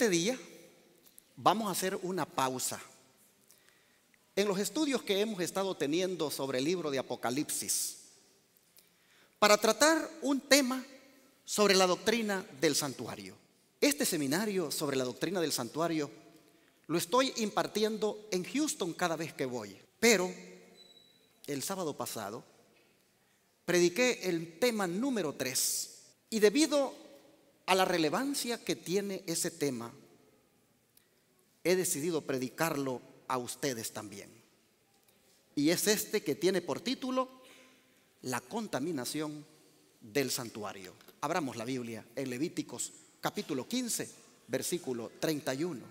Este día vamos a hacer una pausa en los estudios que hemos estado teniendo sobre el libro de Apocalipsis para tratar un tema sobre la doctrina del santuario. Este seminario sobre la doctrina del santuario lo estoy impartiendo en Houston cada vez que voy, pero el sábado pasado prediqué el tema número 3 y debido a la relevancia que tiene ese tema, he decidido predicarlo a ustedes también. Y es este que tiene por título la contaminación del santuario. Abramos la Biblia en Levíticos capítulo 15, versículo 31.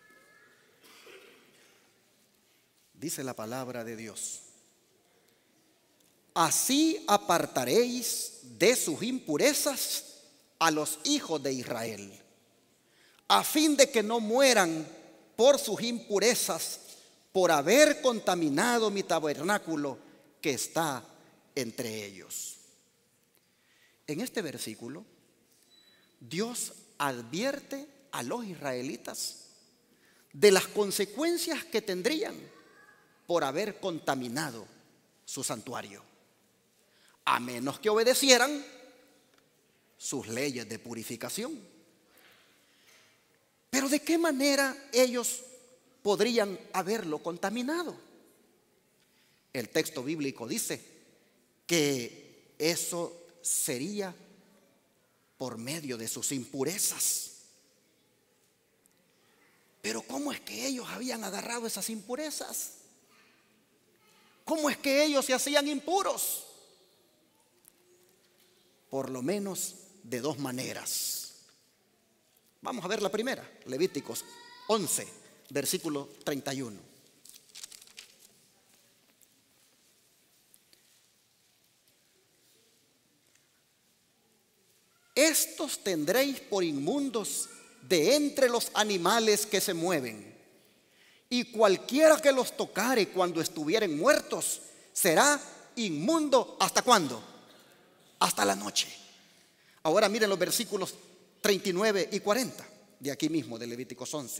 Dice la palabra de Dios: así apartaréis de sus impurezas a los hijos de Israel, a fin de que no mueran por sus impurezas, por haber contaminado mi tabernáculo que está entre ellos. En este versículo, Dios advierte a los israelitas de las consecuencias que tendrían por haber contaminado su santuario, a menos que obedecieran sus leyes de purificación. Pero ¿de qué manera ellos podrían haberlo contaminado? El texto bíblico dice que eso sería por medio de sus impurezas. Pero ¿cómo es que ellos habían agarrado esas impurezas? ¿Cómo es que ellos se hacían impuros? Por lo menos de dos maneras. Vamos a ver la primera, Levíticos 11, versículo 31. Estos tendréis por inmundos de entre los animales que se mueven, y cualquiera que los tocare cuando estuvieren muertos será inmundo. ¿Hasta cuándo? Hasta la noche. Ahora miren los versículos 39 y 40 de aquí mismo de Levíticos 11.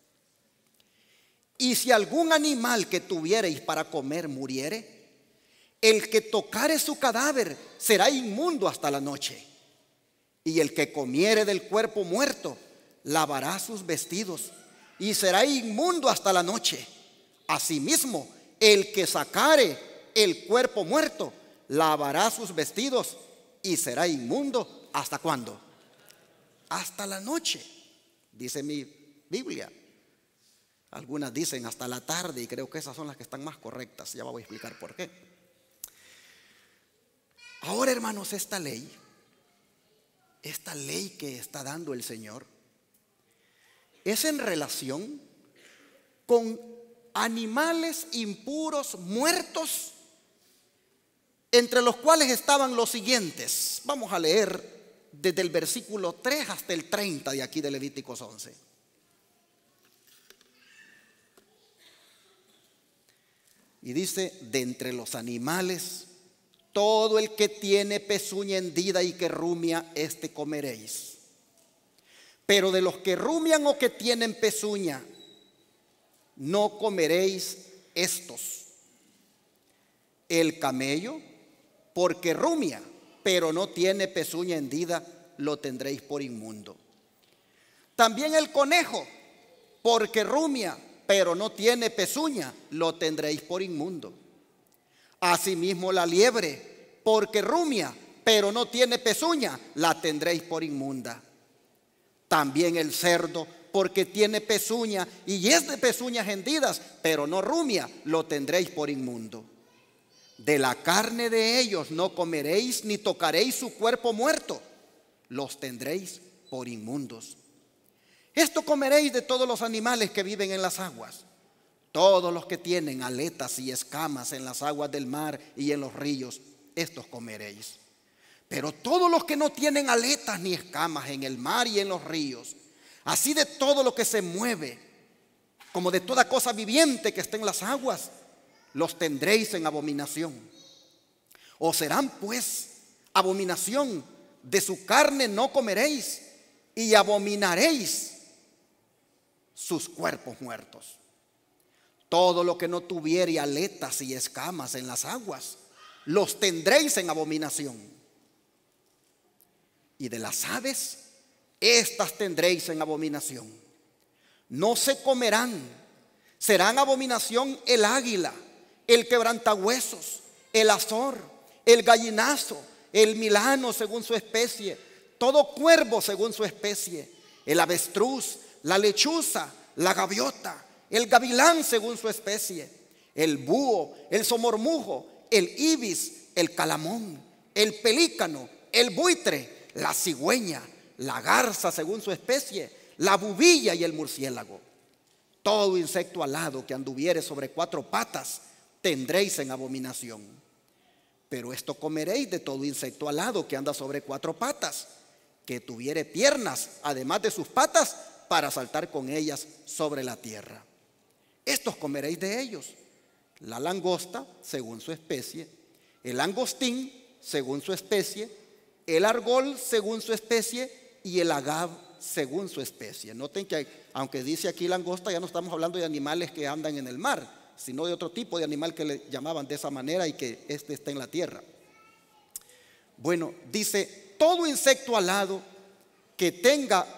Y si algún animal que tuviereis para comer muriere, el que tocare su cadáver será inmundo hasta la noche. Y el que comiere del cuerpo muerto lavará sus vestidos y será inmundo hasta la noche. Asimismo, el que sacare el cuerpo muerto lavará sus vestidos y será inmundo. ¿Hasta cuándo? Hasta la noche, dice mi Biblia. Algunas dicen hasta la tarde, y creo que esas son las que están más correctas. Ya voy a explicar por qué. Ahora, hermanos, esta ley que está dando el Señor es en relación con animales impuros muertos, entre los cuales estaban los siguientes. Vamos a leer desde el versículo 3 hasta el 30 de aquí de Levíticos 11. Y dice: de entre los animales, todo el que tiene pezuña hendida y que rumia, este comeréis. Pero de los que rumian o que tienen pezuña, no comeréis estos: el camello, porque rumia, pero no tiene pezuña hendida, lo tendréis por inmundo. También el conejo, porque rumia, pero no tiene pezuña, lo tendréis por inmundo. Asimismo la liebre, porque rumia, pero no tiene pezuña, la tendréis por inmunda. También el cerdo, porque tiene pezuña y es de pezuñas hendidas, pero no rumia, lo tendréis por inmundo. De la carne de ellos no comeréis ni tocaréis su cuerpo muerto, los tendréis por inmundos. Esto comeréis de todos los animales que viven en las aguas, todos los que tienen aletas y escamas en las aguas del mar y en los ríos, estos comeréis. Pero todos los que no tienen aletas ni escamas en el mar y en los ríos, así de todo lo que se mueve, como de toda cosa viviente que esté en las aguas, los tendréis en abominación. Os serán pues abominación, de su carne no comeréis, y abominaréis sus cuerpos muertos. Todo lo que no tuviere aletas y escamas en las aguas, los tendréis en abominación. Y de las aves, estas tendréis en abominación. No se comerán, serán abominación el águila, el quebrantahuesos, el azor, el gallinazo, el milano según su especie, todo cuervo según su especie, el avestruz, la lechuza, la gaviota, el gavilán según su especie, el búho, el somormujo, el ibis, el calamón, el pelícano, el buitre, la cigüeña, la garza según su especie, la bubilla y el murciélago. Todo insecto alado que anduviere sobre 4 patas tendréis en abominación. Pero esto comeréis de todo insecto alado que anda sobre 4 patas, que tuviere piernas además de sus patas para saltar con ellas sobre la tierra. Estos comeréis de ellos: la langosta según su especie, el langostín según su especie, el argol según su especie y el agave según su especie. Noten que aunque dice aquí langosta, ya no estamos hablando de animales que andan en el mar, sino de otro tipo de animal que le llamaban de esa manera y que está en la tierra. Bueno, dice: todo insecto alado que tenga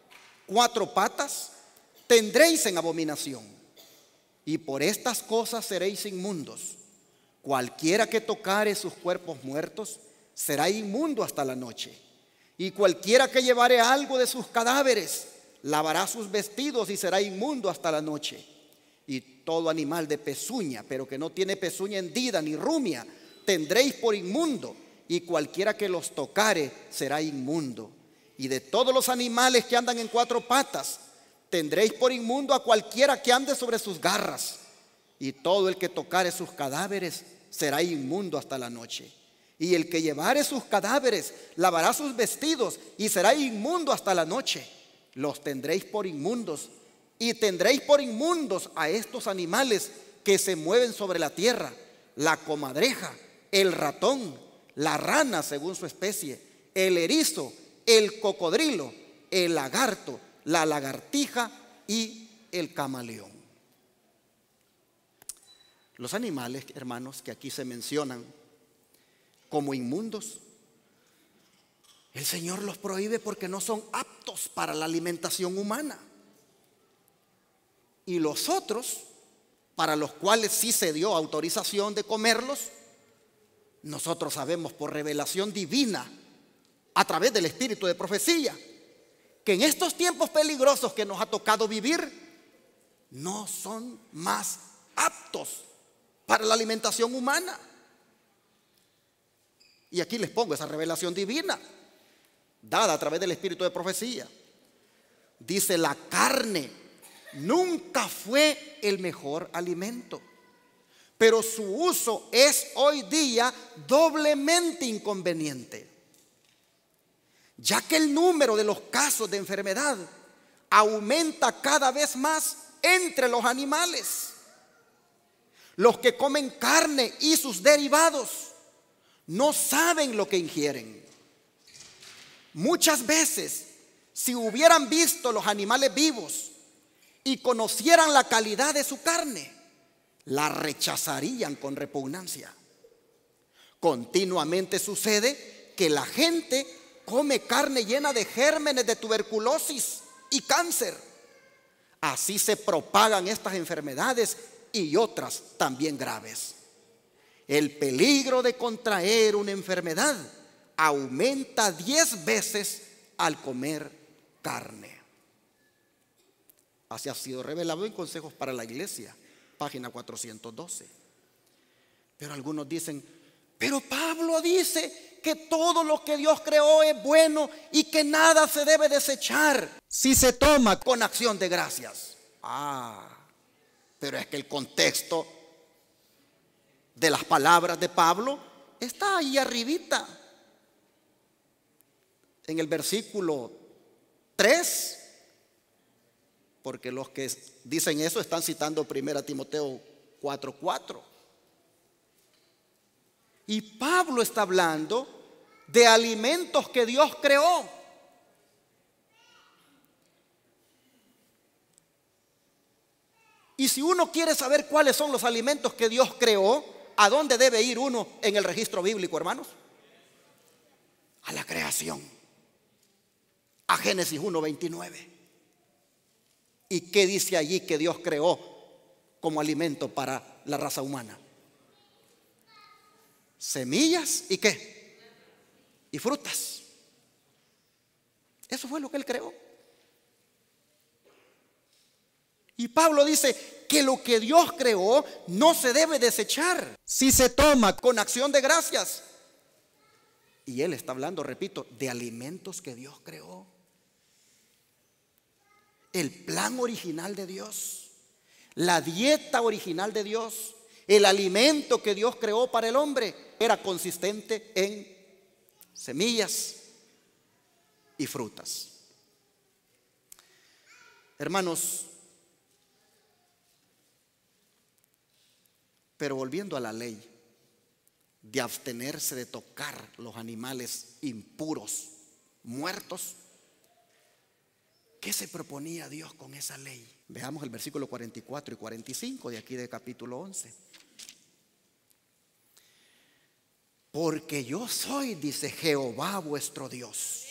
4 patas tendréis en abominación, y por estas cosas seréis inmundos. Cualquiera que tocare sus cuerpos muertos será inmundo hasta la noche, y cualquiera que llevare algo de sus cadáveres lavará sus vestidos y será inmundo hasta la noche. Y todo animal de pezuña, pero que no tiene pezuña hendida ni rumia, tendréis por inmundo, y cualquiera que los tocare será inmundo. Y de todos los animales que andan en 4 patas tendréis por inmundo a cualquiera que ande sobre sus garras, y todo el que tocare sus cadáveres será inmundo hasta la noche. Y el que llevare sus cadáveres lavará sus vestidos y será inmundo hasta la noche. Los tendréis por inmundos, y tendréis por inmundos a estos animales que se mueven sobre la tierra: la comadreja, el ratón, la rana según su especie, el erizo, el cocodrilo, el lagarto, la lagartija y el camaleón. Los animales, hermanos, que aquí se mencionan como inmundos, el Señor los prohíbe porque no son aptos para la alimentación humana. Y los otros, para los cuales sí se dio autorización de comerlos, nosotros sabemos por revelación divina, a través del espíritu de profecía, que en estos tiempos peligrosos que nos ha tocado vivir, no son más aptos para la alimentación humana. Y aquí les pongo esa revelación divina, dada a través del espíritu de profecía. Dice: la carne nunca fue el mejor alimento, pero su uso es hoy día doblemente inconveniente, ya que el número de los casos de enfermedad aumenta cada vez más entre los animales. Los que comen carne y sus derivados no saben lo que ingieren. Muchas veces, si hubieran visto los animales vivos y conocieran la calidad de su carne, la rechazarían con repugnancia. Continuamente sucede que la gente come carne llena de gérmenes de tuberculosis y cáncer. Así se propagan estas enfermedades y otras también graves. El peligro de contraer una enfermedad aumenta 10 veces al comer carne. Así ha sido revelado en Consejos para la Iglesia, página 412. Pero algunos dicen: pero Pablo dice que todo lo que Dios creó es bueno y que nada se debe desechar si se toma con acción de gracias. Pero es que el contexto de las palabras de Pablo está ahí arribita, en el versículo 3, porque los que dicen eso están citando 1 Timoteo 4:4. Y Pablo está hablando de alimentos que Dios creó. Y si uno quiere saber cuáles son los alimentos que Dios creó, ¿a dónde debe ir uno en el registro bíblico, hermanos? A la creación, a Génesis 1:29. ¿Y qué dice allí que Dios creó como alimento para la raza humana? Semillas y ¿qué? Y frutas. Eso fue lo que Él creó. Y Pablo dice que lo que Dios creó no se debe desechar si se toma con acción de gracias. Y Él está hablando, repito, de alimentos que Dios creó. El plan original de Dios, la dieta original de Dios, el alimento que Dios creó para el hombre era consistente en semillas y frutas. Hermanos, pero volviendo a la ley de abstenerse de tocar los animales impuros, muertos, ¿qué se proponía Dios con esa ley? Veamos el versículo 44 y 45 de aquí del capítulo 11. Porque yo soy, dice Jehová vuestro Dios.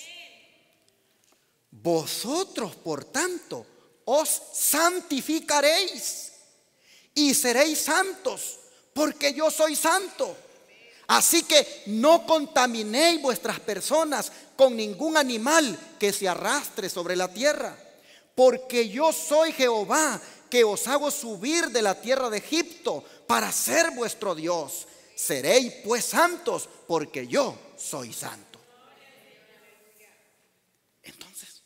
Vosotros, por tanto, os santificaréis y seréis santos, porque yo soy santo. Así que no contaminéis vuestras personas con ningún animal que se arrastre sobre la tierra, porque yo soy Jehová, que os hago subir de la tierra de Egipto para ser vuestro Dios. Seréis pues santos, porque yo soy santo. Entonces,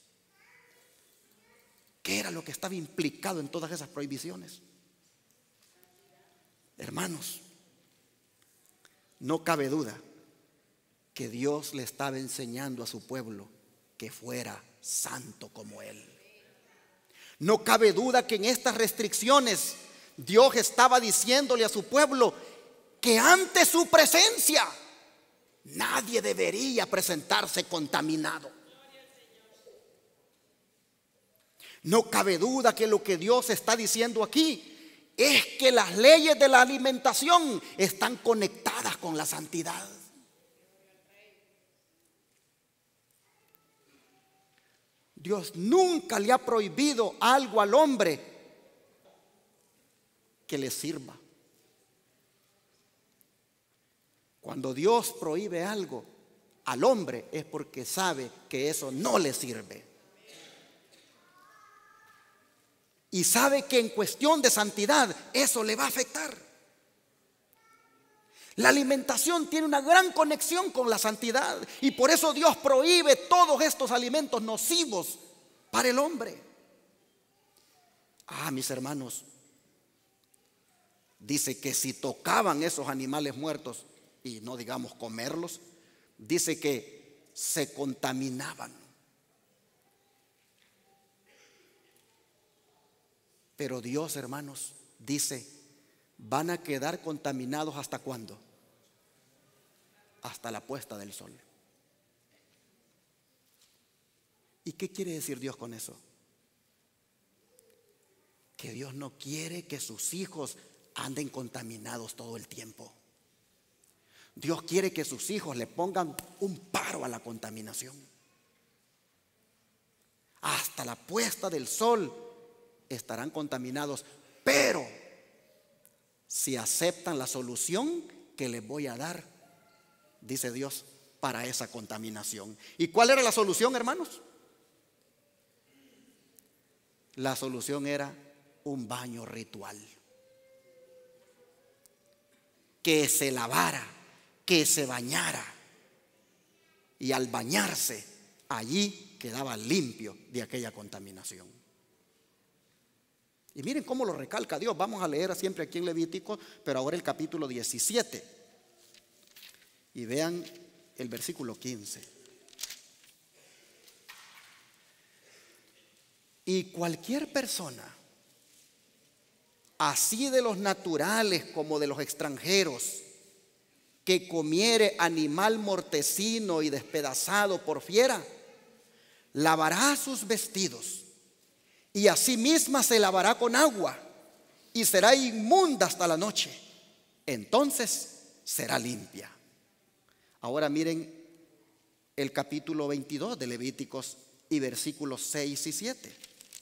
¿qué era lo que estaba implicado en todas esas prohibiciones? Hermanos, no cabe duda que Dios le estaba enseñando a su pueblo que fuera santo como Él. No cabe duda que en estas restricciones Dios estaba diciéndole a su pueblo que ante su presencia nadie debería presentarse contaminado. No cabe duda que lo que Dios está diciendo aquí es que las leyes de la alimentación están conectadas con la santidad. Dios nunca le ha prohibido algo al hombre que le sirva. Cuando Dios prohíbe algo al hombre es porque sabe que eso no le sirve. Y sabe que en cuestión de santidad eso le va a afectar. La alimentación tiene una gran conexión con la santidad y por eso Dios prohíbe todos estos alimentos nocivos para el hombre. Mis hermanos, dice que si tocaban esos animales muertos y no digamos comerlos, dice que se contaminaban. Pero Dios, hermanos, dice, van a quedar contaminados ¿hasta cuándo? Hasta la puesta del sol. ¿Y qué quiere decir Dios con eso? Que Dios no quiere que sus hijos anden contaminados todo el tiempo. Dios quiere que sus hijos le pongan un paro a la contaminación. Hasta la puesta del sol estarán contaminados, pero si aceptan la solución que les voy a dar, dice Dios, para esa contaminación. ¿Y cuál era la solución, hermanos? La solución era un baño ritual. Que se lavara, que se bañara, y al bañarse allí quedaba limpio de aquella contaminación. Y miren cómo lo recalca Dios. Vamos a leer siempre aquí en Levítico, pero ahora el capítulo 17. Y vean el versículo 15. Y cualquier persona, así de los naturales como de los extranjeros, que comiere animal mortecino y despedazado por fiera, lavará sus vestidos y a sí misma se lavará con agua y será inmunda hasta la noche. Entonces será limpia. Ahora miren el capítulo 22 de Levíticos y versículos 6 y 7.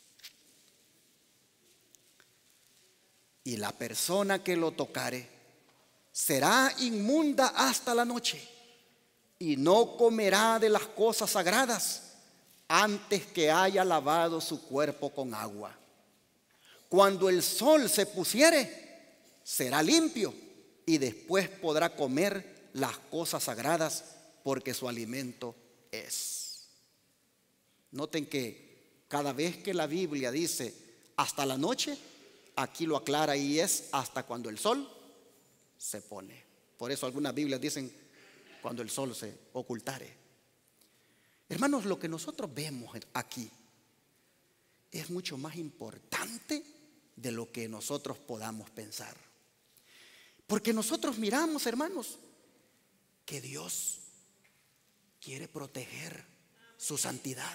Y la persona que lo tocare será inmunda hasta la noche, y no comerá de las cosas sagradas antes que haya lavado su cuerpo con agua. Cuando el sol se pusiere, será limpio, y después podrá comer las cosas sagradas, porque su alimento es. Noten que cada vez que la Biblia dice hasta la noche, aquí lo aclara y es hasta cuando el sol se pone. Por eso algunas Biblias dicen cuando el sol se ocultare. Hermanos, lo que nosotros vemos aquí es mucho más importante de lo que nosotros podamos pensar. Porque nosotros miramos, hermanos, que Dios quiere proteger su santidad.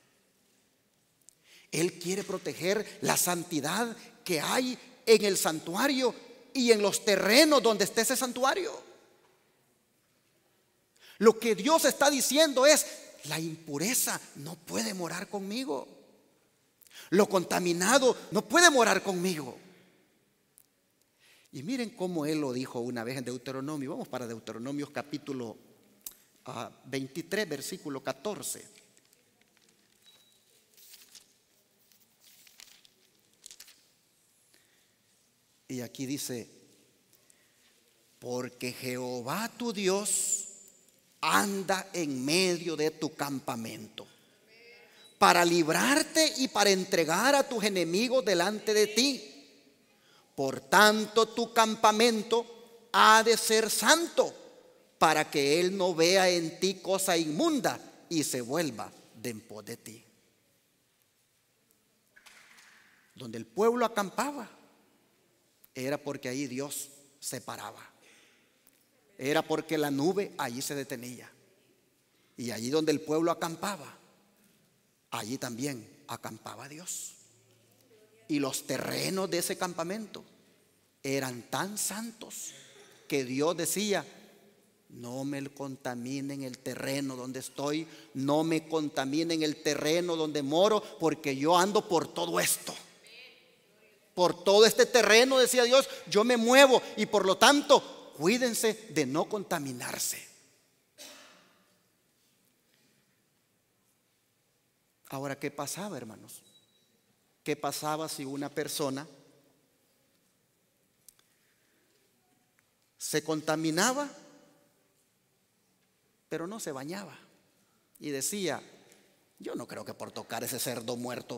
Él quiere proteger la santidad que hay en el santuario y en los terrenos donde esté ese santuario. Lo que Dios está diciendo es: la impureza no puede morar conmigo. Lo contaminado no puede morar conmigo. Y miren cómo Él lo dijo una vez en Deuteronomio. Vamos para Deuteronomio capítulo 23, versículo 14. Y aquí dice: porque Jehová tu Dios anda en medio de tu campamento, para librarte y para entregar a tus enemigos delante de ti. Por tanto, tu campamento ha de ser santo, para que Él no vea en ti cosa inmunda y se vuelva de en pos de ti. Donde el pueblo acampaba era porque ahí Dios se paraba. Era porque la nube allí se detenía. Y allí donde el pueblo acampaba, allí también acampaba Dios. Y los terrenos de ese campamento eran tan santos que Dios decía: no me contaminen el terreno donde estoy, no me contaminen el terreno donde moro, porque yo ando por todo esto. Por todo este terreno, decía Dios, yo me muevo, y por lo tanto, cuídense de no contaminarse. Ahora, ¿qué pasaba, hermanos? ¿Qué pasaba si una persona se contaminaba, pero no se bañaba? Y decía: yo no creo que por tocar ese cerdo muerto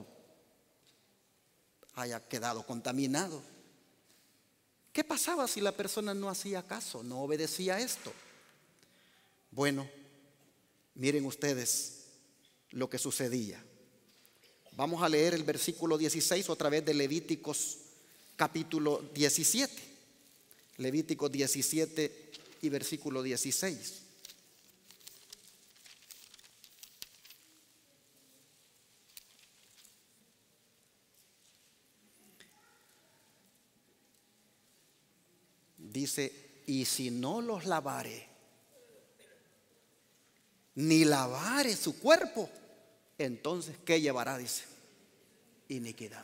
haya quedado contaminado. ¿Qué pasaba si la persona no hacía caso, no obedecía esto? Bueno, miren ustedes lo que sucedía. Vamos a leer el versículo 16 otra vez de Levíticos capítulo 17. Levíticos 17 y versículo 16. Dice: y si no los lavare, ni lavare su cuerpo, entonces ¿qué llevará? Dice: iniquidad.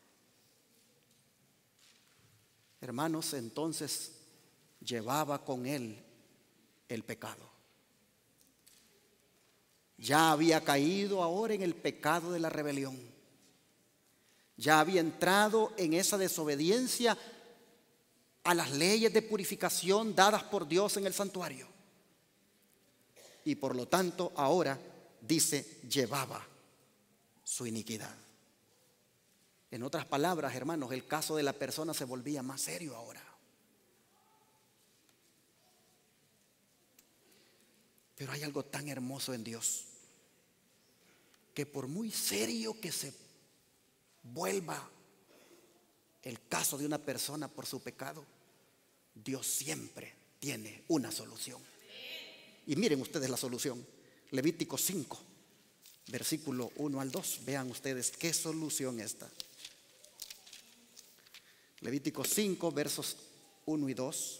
Hermanos, entonces llevaba con él el pecado. Ya había caído ahora en el pecado de la rebelión. Ya había entrado en esa desobediencia a las leyes de purificación dadas por Dios en el santuario. Y por lo tanto ahora dice: llevaba su iniquidad. En otras palabras, hermanos, el caso de la persona se volvía más serio ahora. Pero hay algo tan hermoso en Dios, que por muy serio que se vuelva el caso de una persona por su pecado, Dios siempre tiene una solución. Y miren ustedes la solución. Levítico 5, versículo 1 al 2. Vean ustedes qué solución esta. Levítico 5, versos 1 y 2.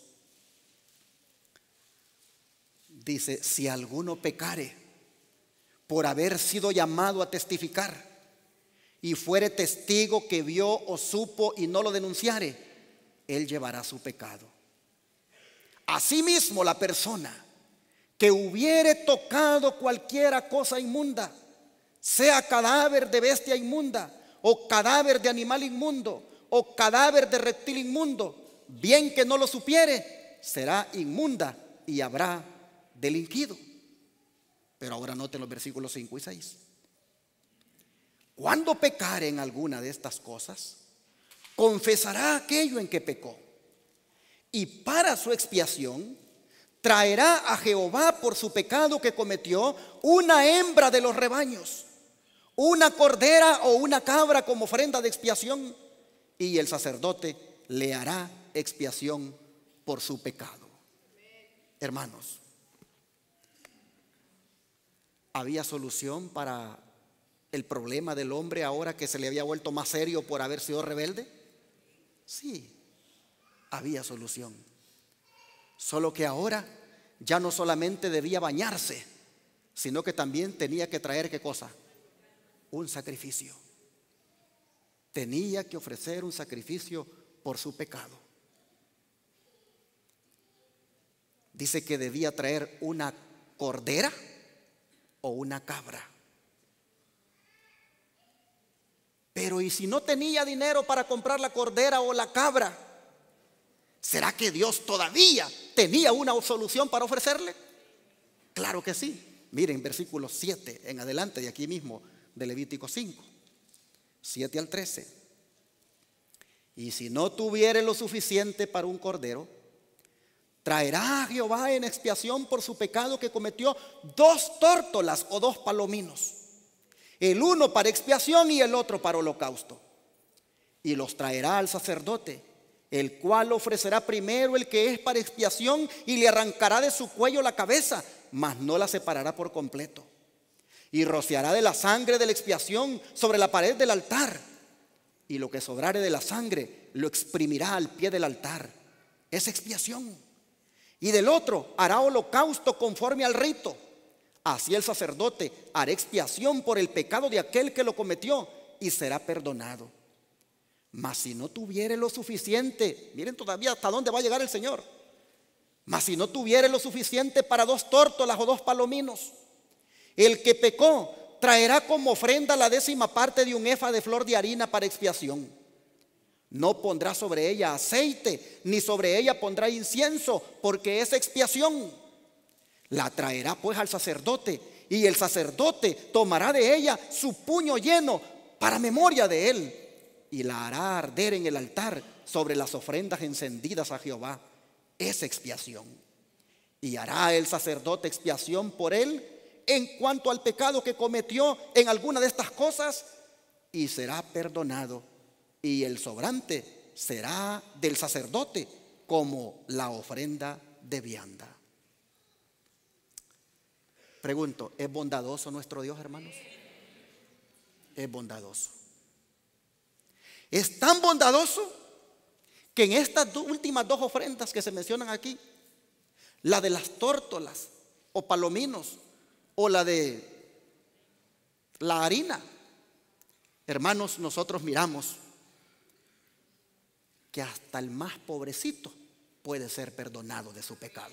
Dice: si alguno pecare por haber sido llamado a testificar, y fuere testigo que vio o supo y no lo denunciare, él llevará su pecado. Asimismo, la persona que hubiere tocado cualquiera cosa inmunda, sea cadáver de bestia inmunda, o cadáver de animal inmundo, o cadáver de reptil inmundo, bien que no lo supiere, será inmunda y habrá delinquido. Pero ahora noten los versículos 5 y 6. Cuando pecare en alguna de estas cosas, confesará aquello en que pecó, y para su expiación traerá a Jehová por su pecado que cometió una hembra de los rebaños, una cordera o una cabra como ofrenda de expiación, y el sacerdote le hará expiación por su pecado. Hermanos, ¿había solución para el problema del hombre ahora que se le había vuelto más serio por haber sido rebelde? Sí, había solución. Solo que ahora ya no solamente debía bañarse, sino que también tenía que traer, ¿qué cosa? Un sacrificio. Tenía que ofrecer un sacrificio por su pecado. Dice que debía traer una cordera o una cabra. Pero ¿y si no tenía dinero para comprar la cordera o la cabra? ¿Será que Dios todavía tenía una solución para ofrecerle? Claro que sí. Miren, versículos 7 en adelante de aquí mismo de Levítico 5, 7 al 13. Y si no tuviere lo suficiente para un cordero, traerá a Jehová en expiación por su pecado que cometió 2 tórtolas o 2 palominos, el uno para expiación y el otro para holocausto. Y los traerá al sacerdote, el cual ofrecerá primero el que es para expiación y le arrancará de su cuello la cabeza, mas no la separará por completo. Y rociará de la sangre de la expiación sobre la pared del altar, y lo que sobrare de la sangre lo exprimirá al pie del altar. Es expiación. Y del otro hará holocausto conforme al rito. Así el sacerdote hará expiación por el pecado de aquel que lo cometió y será perdonado. Mas si no tuviere lo suficiente, miren todavía hasta dónde va a llegar el Señor. Mas si no tuviere lo suficiente para 2 tórtolas o 2 palominos, el que pecó traerá como ofrenda la 10ª parte de un efa de flor de harina para expiación. No pondrá sobre ella aceite, ni sobre ella pondrá incienso, porque es expiación. La traerá pues al sacerdote, y el sacerdote tomará de ella su puño lleno para memoria de él, y la hará arder en el altar sobre las ofrendas encendidas a Jehová. Es expiación. Y hará el sacerdote expiación por él en cuanto al pecado que cometió en alguna de estas cosas, y será perdonado, y el sobrante será del sacerdote como la ofrenda de vianda. Pregunto, ¿es bondadoso nuestro Dios, hermanos? Es bondadoso. Es tan bondadoso que en estas últimas 2 ofrendas que se mencionan aquí, la de las tórtolas o palominos o la de la harina, hermanos, nosotros miramos que hasta el más pobrecito puede ser perdonado de su pecado.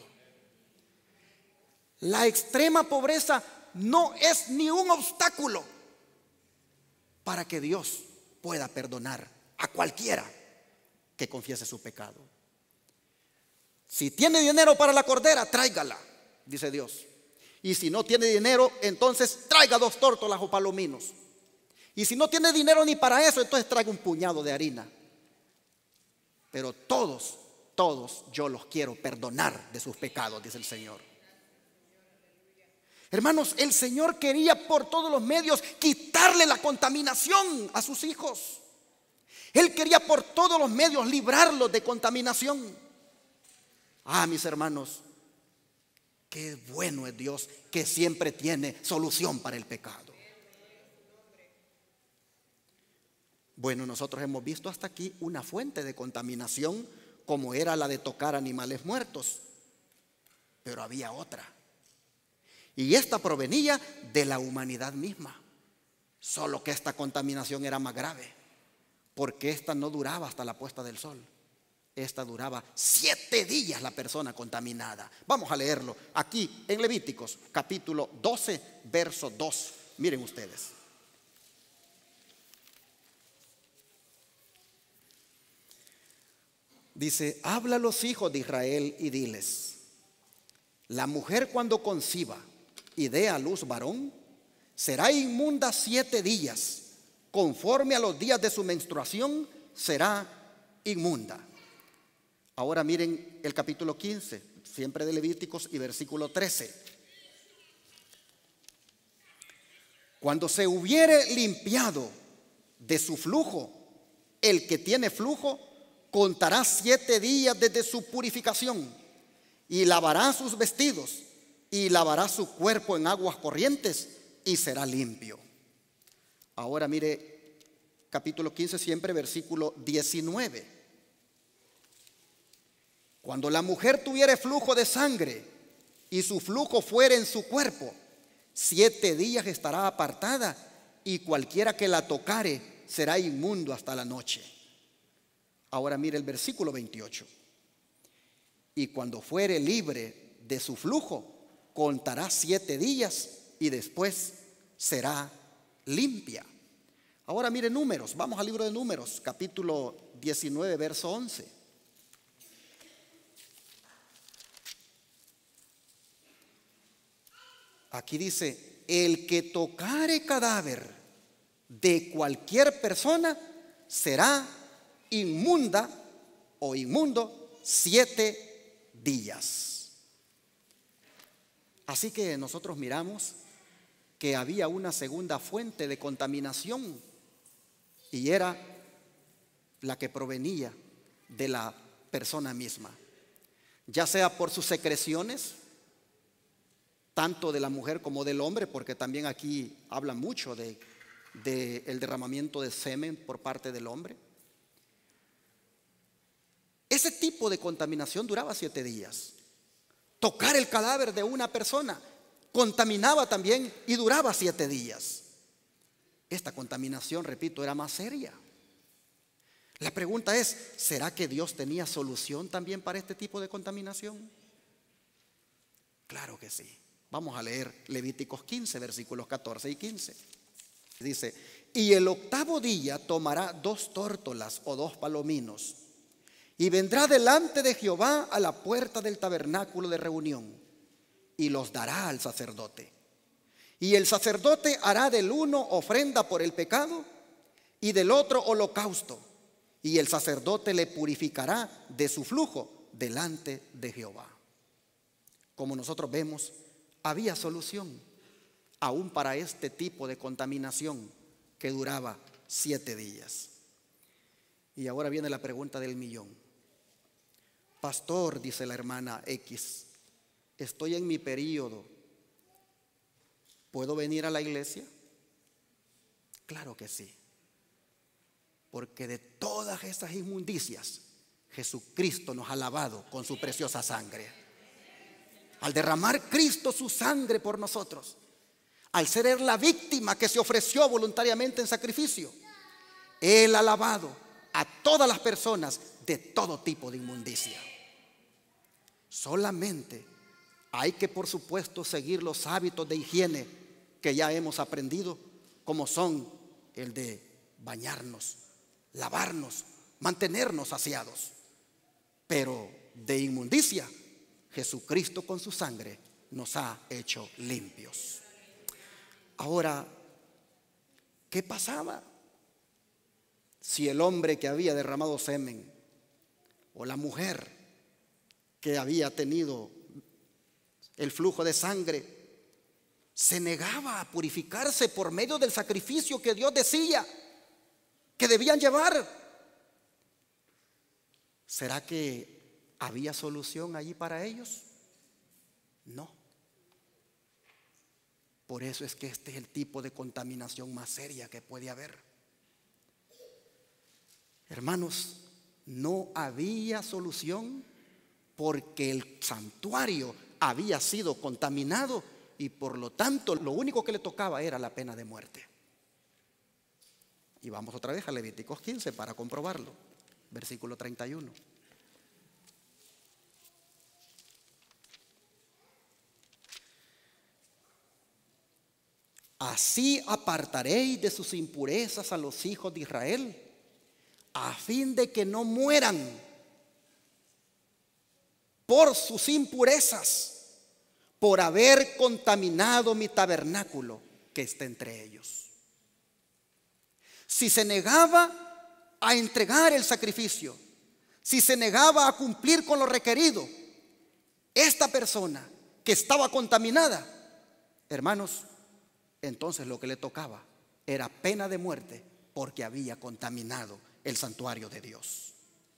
La extrema pobreza no es ni un obstáculo para que Dios pueda perdonar a cualquiera que confiese su pecado. Si tiene dinero para la cordera, tráigala, dice Dios. Y si no tiene dinero, entonces traiga 2 tórtolas o palominos. Y si no tiene dinero ni para eso, entonces traiga un puñado de harina. Pero todos yo los quiero perdonar de sus pecados, dice el Señor. Hermanos, el Señor quería por todos los medios quitarle la contaminación a sus hijos. Él quería por todos los medios librarlos de contaminación. Mis hermanos, qué bueno es Dios, que siempre tiene solución para el pecado. Bueno, nosotros hemos visto hasta aquí una fuente de contaminación como era la de tocar animales muertos, pero había otra. Y esta provenía de la humanidad misma. Solo que esta contaminación era más grave, porque esta no duraba hasta la puesta del sol. Esta duraba 7 días la persona contaminada. Vamos a leerlo aquí en Levíticos capítulo 12, verso 2. Miren ustedes. Dice: habla a los hijos de Israel y diles: la mujer cuando conciba y dé a luz varón, será inmunda 7 días, conforme a los días de su menstruación será inmunda. Ahora miren el capítulo 15, siempre de Levíticos, y versículo 13. Cuando se hubiere limpiado de su flujo, el que tiene flujo contará 7 días desde su purificación, y lavará sus vestidos, y lavará su cuerpo en aguas corrientes, y será limpio. Ahora mire capítulo 15, siempre versículo 19. Cuando la mujer tuviere flujo de sangre y su flujo fuere en su cuerpo, 7 días estará apartada, y cualquiera que la tocare será inmundo hasta la noche. Ahora mire el versículo 28. Y cuando fuere libre de su flujo, contará 7 días y después será limpia. Ahora mire Números, vamos al libro de Números, capítulo 19, verso 11. Aquí dice: el que tocare cadáver de cualquier persona será inmunda o inmundo 7 días. Así que nosotros miramos que había una segunda fuente de contaminación, y era la que provenía de la persona misma, ya sea por sus secreciones, tanto de la mujer como del hombre, porque también aquí habla mucho de el derramamiento de semen por parte del hombre. Ese tipo de contaminación duraba 7 días. Tocar el cadáver de una persona contaminaba también y duraba 7 días. Esta contaminación, repito, era más seria. La pregunta es: ¿será que Dios tenía solución también para este tipo de contaminación? Claro que sí. Vamos a leer Levíticos 15, versículos 14 y 15. Dice: y el 8º día tomará 2 tórtolas o 2 palominos, y vendrá delante de Jehová a la puerta del tabernáculo de reunión, y los dará al sacerdote. Y el sacerdote hará del uno ofrenda por el pecado, y del otro holocausto, y el sacerdote le purificará de su flujo delante de Jehová. Como nosotros vemos, había solución aún para este tipo de contaminación que duraba 7 días. Y ahora viene la pregunta del millón. Pastor, dice la hermana X, estoy en mi periodo, ¿puedo venir a la iglesia? Claro que sí, porque de todas esas inmundicias Jesucristo nos ha lavado con su preciosa sangre. Al derramar Cristo su sangre por nosotros, al ser Él la víctima que se ofreció voluntariamente en sacrificio, Él ha lavado a todas las personas de todo tipo de inmundicia. Solamente hay que, por supuesto, seguir los hábitos de higiene que ya hemos aprendido, como son el de bañarnos, lavarnos, mantenernos saciados. Pero de inmundicia, Jesucristo con su sangre nos ha hecho limpios. Ahora, ¿qué pasaba si el hombre que había derramado semen o la mujer que había tenido el flujo de sangre se negaba a purificarse por medio del sacrificio que Dios decía que debían llevar? ¿Será que había solución allí para ellos? No. Por eso es que este es el tipo de contaminación más seria que puede haber. Hermanos, no había solución porque el santuario había sido contaminado y por lo tanto lo único que le tocaba era la pena de muerte. Y vamos otra vez a Levíticos 15 para comprobarlo. Versículo 31. Así apartaréis de sus impurezas a los hijos de Israel, a fin de que no mueran por sus impurezas, por haber contaminado mi tabernáculo que está entre ellos. Si se negaba a entregar el sacrificio, si se negaba a cumplir con lo requerido, esta persona que estaba contaminada, hermanos, entonces lo que le tocaba era pena de muerte porque había contaminado el santuario de Dios.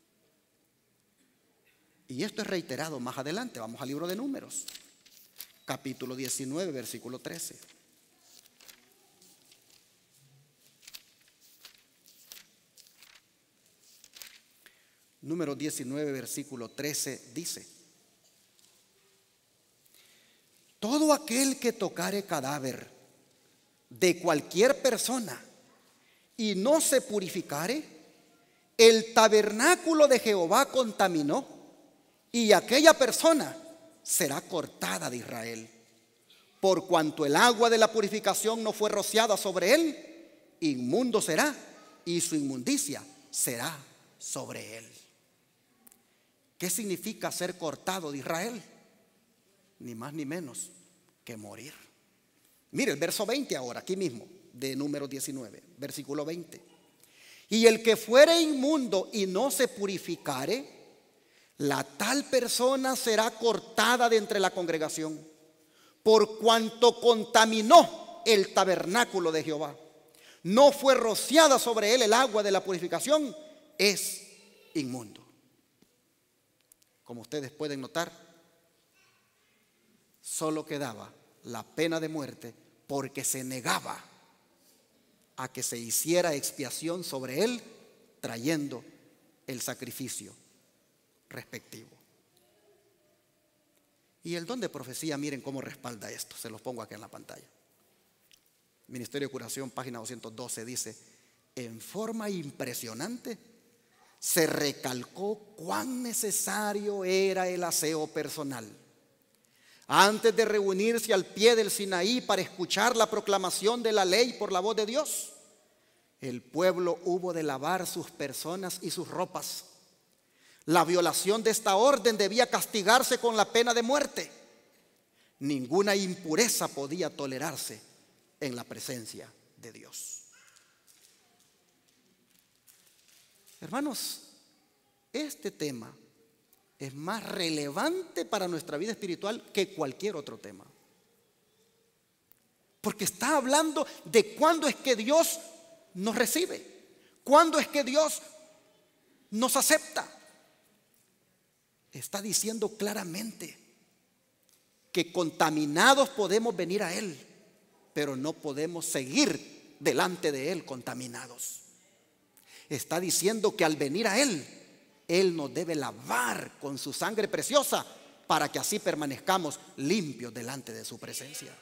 Y esto es reiterado más adelante. Vamos al libro de Números, capítulo 19, versículo 13. Número 19, versículo 13 dice: todo aquel que tocare cadáver de cualquier persona y no se purificare, el tabernáculo de Jehová contaminó, y aquella persona será cortada de Israel. Por cuanto el agua de la purificación no fue rociada sobre él, inmundo será, y su inmundicia será sobre él. ¿Qué significa ser cortado de Israel? Ni más ni menos que morir. Mire el verso 20 ahora, aquí mismo, de Número 19, versículo 20. Y el que fuere inmundo y no se purificare, la tal persona será cortada de entre la congregación, por cuanto contaminó el tabernáculo de Jehová. No fue rociada sobre él el agua de la purificación, es inmundo. Como ustedes pueden notar, solo quedaba la pena de muerte porque se negaba a que se hiciera expiación sobre él trayendo el sacrificio respectivo. Y el don de profecía, miren cómo respalda esto. Se los pongo aquí en la pantalla. Ministerio de Curación, página 212, dice: en forma impresionante se recalcó cuán necesario era el aseo personal. Antes de reunirse al pie del Sinaí para escuchar la proclamación de la ley por la voz de Dios, el pueblo hubo de lavar sus personas y sus ropas. La violación de esta orden debía castigarse con la pena de muerte. Ninguna impureza podía tolerarse en la presencia de Dios. Hermanos, este tema es más relevante para nuestra vida espiritual que cualquier otro tema. Porque está hablando de cuándo es que Dios nos recibe, cuándo es que Dios nos acepta. Está diciendo claramente que contaminados podemos venir a Él, pero no podemos seguir delante de Él contaminados. Está diciendo que al venir a Él, Él nos debe lavar con su sangre preciosa para que así permanezcamos limpios delante de su presencia.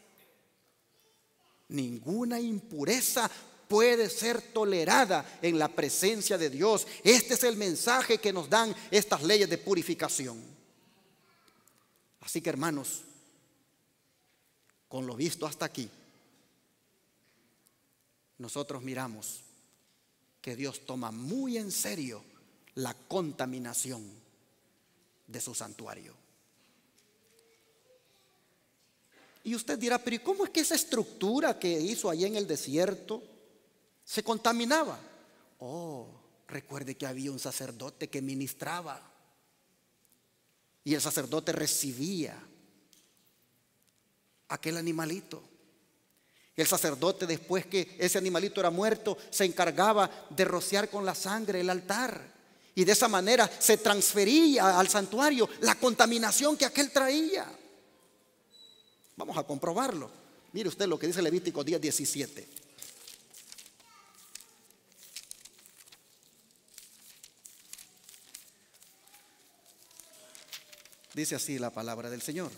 Ninguna impureza puede ser tolerada en la presencia de Dios. Este es el mensaje que nos dan estas leyes de purificación. Así que, hermanos, con lo visto hasta aquí, nosotros miramos que Dios toma muy en serio la contaminación de su santuario. Y usted dirá, pero ¿y cómo es que esa estructura que hizo allí en el desierto se contaminaba? Oh, recuerde que había un sacerdote que ministraba y el sacerdote recibía aquel animalito. El sacerdote, después que ese animalito era muerto, se encargaba de rociar con la sangre el altar, y de esa manera se transfería al santuario la contaminación que aquel traía. Vamos a comprobarlo. Mire usted lo que dice Levítico 10:17. Dice así la palabra del Señor.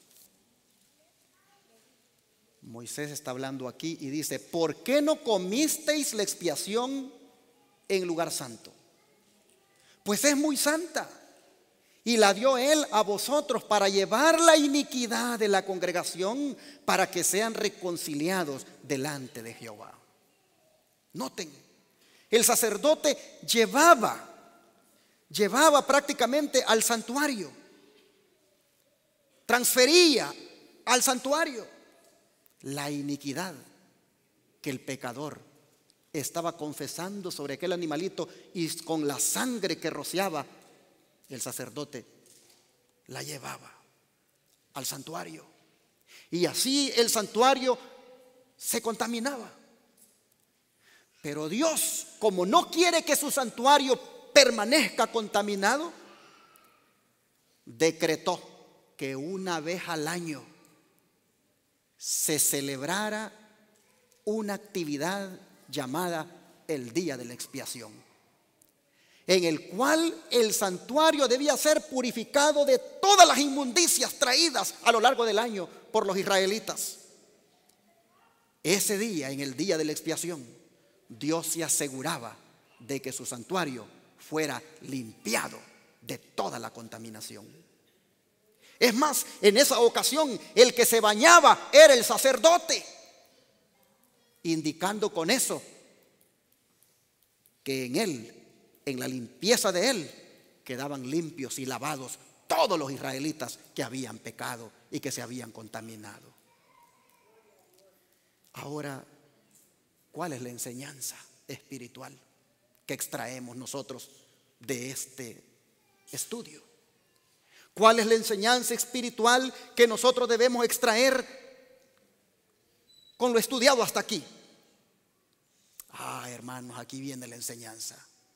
Moisés está hablando aquí y dice: ¿por qué no comisteis la expiación en lugar santo? Pues es muy santa, y la dio él a vosotros para llevar la iniquidad de la congregación, para que sean reconciliados delante de Jehová. Noten, el sacerdote llevaba prácticamente al santuario, transfería al santuario la iniquidad que el pecador estaba confesando sobre aquel animalito, y con la sangre que rociaba, el sacerdote la llevaba al santuario, y así el santuario se contaminaba. Pero Dios, como no quiere que su santuario permanezca contaminado, decretó que una vez al año se celebrara una actividad llamada el Día de la Expiación, en el cual el santuario debía ser purificado de todas las inmundicias traídas a lo largo del año por los israelitas. Ese día, en el Día de la Expiación, Dios se aseguraba de que su santuario fuera limpiado de toda la contaminación. Es más, en esa ocasión el que se bañaba era el sacerdote, indicando con eso que en él, en la limpieza de él, quedaban limpios y lavados todos los israelitas que habían pecado y que se habían contaminado. Ahora, ¿cuál es la enseñanza espiritual que extraemos nosotros de este estudio? ¿Cuál es la enseñanza espiritual que nosotros debemos extraer con lo estudiado hasta aquí? Hermanos, aquí viene la enseñanza.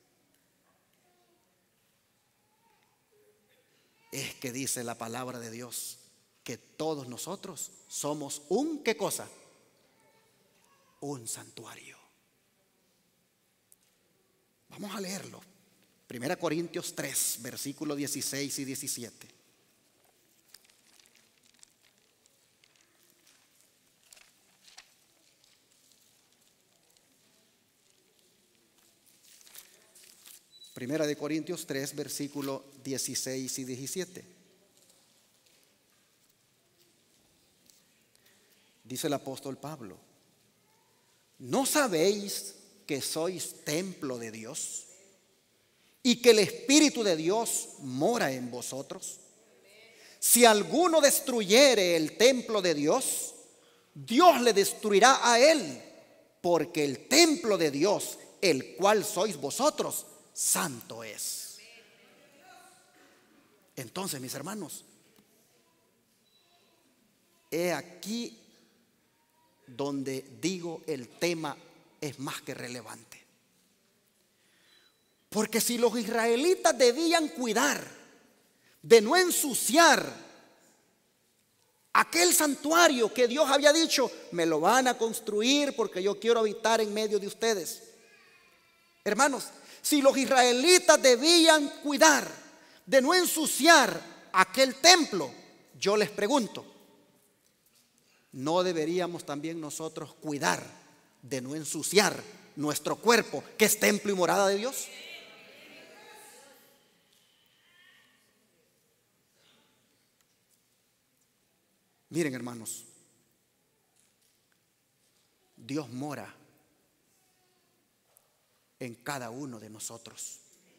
Es que dice la palabra de Dios que todos nosotros somos ¿qué cosa? Un santuario. Vamos a leerlo. 1 Corintios 3, versículos 16 y 17. Primera de Corintios 3, versículos 16 y 17. Dice el apóstol Pablo: ¿no sabéis que sois templo de Dios y que el Espíritu de Dios mora en vosotros? Si alguno destruyere el templo de Dios, Dios le destruirá a él, porque el templo de Dios, el cual sois vosotros, santo es. Entonces, mis hermanos, he aquí donde digo el tema es más que relevante. Porque si los israelitas debían cuidar de no ensuciar aquel santuario que Dios había dicho: me lo van a construir porque yo quiero habitar en medio de ustedes. Hermanos, si los israelitas debían cuidar de no ensuciar aquel templo, yo les pregunto, ¿no deberíamos también nosotros cuidar de no ensuciar nuestro cuerpo, que es templo y morada de Dios? Miren, hermanos, Dios mora en cada uno de nosotros.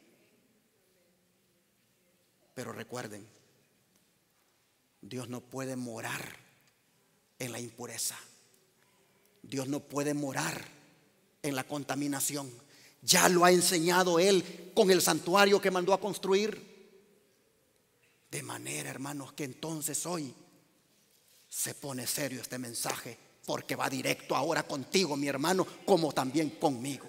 Pero recuerden, Dios no puede morar en la impureza. Dios no puede morar en la contaminación. Ya lo ha enseñado Él con el santuario que mandó a construir. De manera, hermanos, que entonces hoy se pone serio este mensaje, porque va directo ahora contigo, mi hermano, como también conmigo.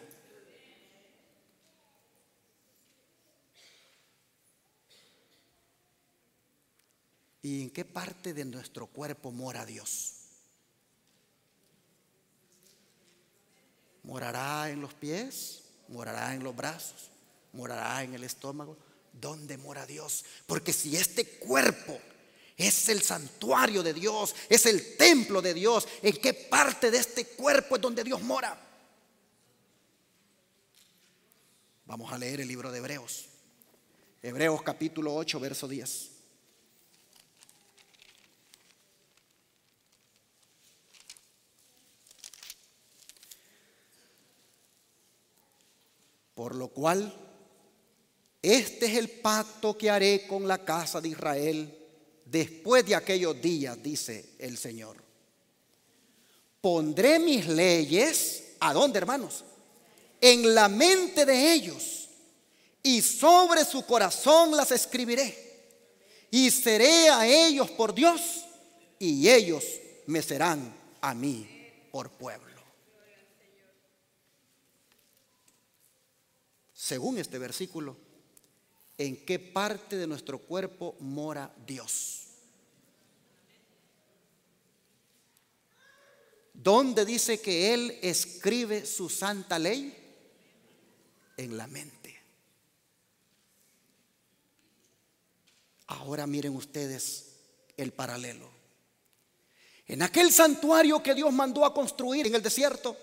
¿Y en qué parte de nuestro cuerpo mora Dios? ¿Morará en los pies? ¿Morará en los brazos? ¿Morará en el estómago? ¿dónde mora Dios? Porque si este cuerpo es el santuario de Dios, es el templo de Dios, ¿en qué parte de este cuerpo es donde Dios mora? Vamos a leer el libro de Hebreos. Hebreos capítulo 8, verso 10. Por lo cual, este es el pacto que haré con la casa de Israel después de aquellos días, dice el Señor. Pondré mis leyes, ¿a dónde, hermanos? En la mente de ellos, y sobre su corazón las escribiré. Y seré a ellos por Dios, y ellos me serán a mí por pueblo. Según este versículo, ¿en qué parte de nuestro cuerpo mora Dios? ¿Dónde dice que Él escribe su santa ley? En la mente. Ahora miren ustedes el paralelo. En aquel santuario que Dios mandó a construir en el desierto,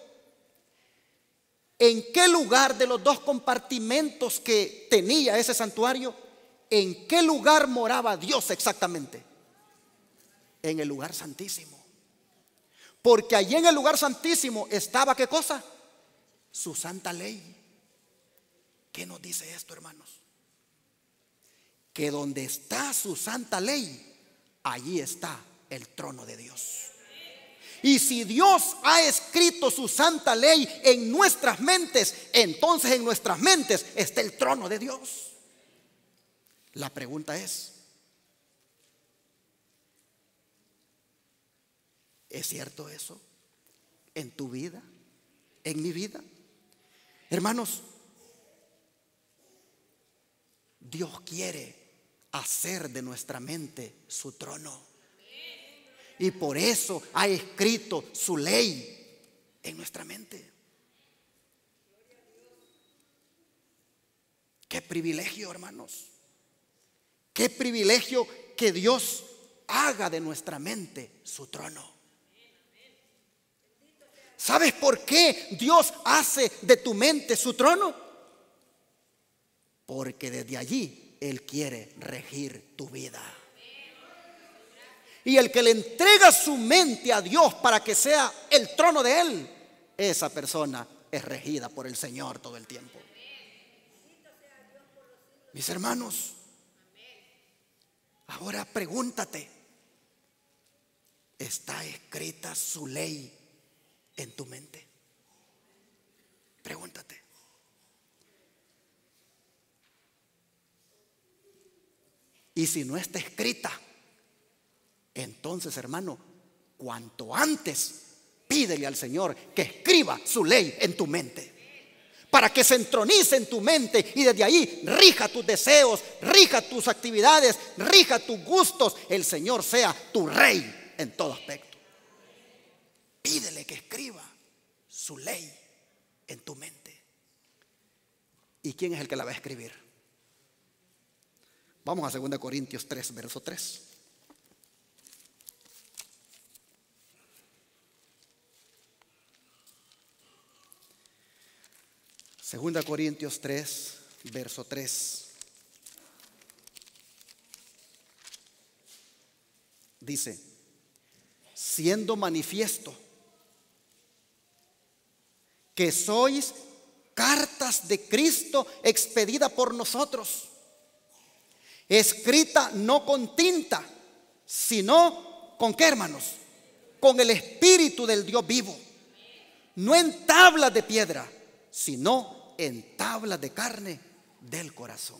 ¿en qué lugar de los dos compartimentos que tenía ese santuario, en qué lugar moraba Dios exactamente? En el lugar santísimo. Porque allí en el lugar santísimo estaba, ¿qué cosa? Su santa ley. ¿Qué nos dice esto, hermanos? Que donde está su santa ley, allí está el trono de Dios. Y si Dios ha escrito su santa ley en nuestras mentes, entonces en nuestras mentes está el trono de Dios. La pregunta es cierto eso en tu vida? ¿En mi vida? Hermanos, Dios quiere hacer de nuestra mente su trono. Y por eso ha escrito su ley en nuestra mente. Qué privilegio, hermanos. Qué privilegio que Dios haga de nuestra mente su trono. ¿Sabes por qué Dios hace de tu mente su trono? Porque desde allí Él quiere regir tu vida. Y el que le entrega su mente a Dios para que sea el trono de Él, esa persona es regida por el Señor todo el tiempo. Mis hermanos, ahora pregúntate, ¿está escrita su ley en tu mente? Pregúntate. Y si no está escrita, entonces, hermano, cuanto antes pídele al Señor que escriba su ley en tu mente, para que se entronice en tu mente y desde ahí rija tus deseos, rija tus actividades, rija tus gustos. El Señor sea tu rey en todo aspecto. Pídele que escriba su ley en tu mente. ¿Y quién es el que la va a escribir? Vamos a 2 Corintios 3, verso 3. Segunda Corintios 3, verso 3. Dice: siendo manifiesto que sois cartas de Cristo expedida por nosotros, escrita no con tinta, sino ¿con qué, hermanos? Con el Espíritu del Dios vivo, no en tablas de piedra, sino en tablas de carne del corazón.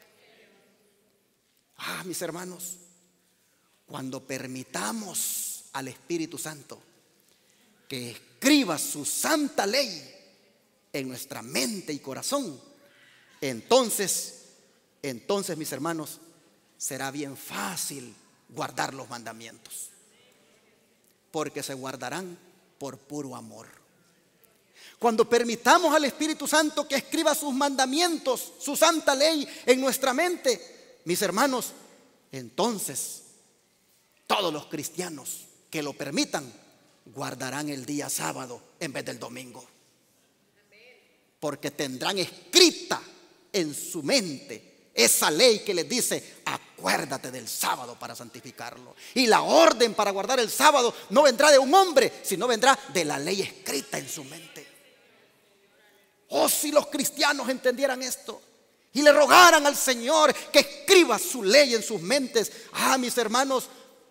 Mis hermanos, cuando permitamos al Espíritu Santo que escriba su santa ley en nuestra mente y corazón, entonces mis hermanos, será bien fácil guardar los mandamientos, porque se guardarán por puro amor. cuando permitamos al Espíritu Santo que escriba sus mandamientos, su santa ley en nuestra mente, mis hermanos, entonces todos los cristianos que lo permitan guardarán el día sábado en vez del domingo. Porque tendrán escrita en su mente esa ley que les dice: acuérdate del sábado para santificarlo. Y la orden para guardar el sábado no vendrá de un hombre, sino vendrá de la ley escrita en su mente. Oh, si los cristianos entendieran esto y le rogaran al Señor que escriba su ley en sus mentes, mis hermanos,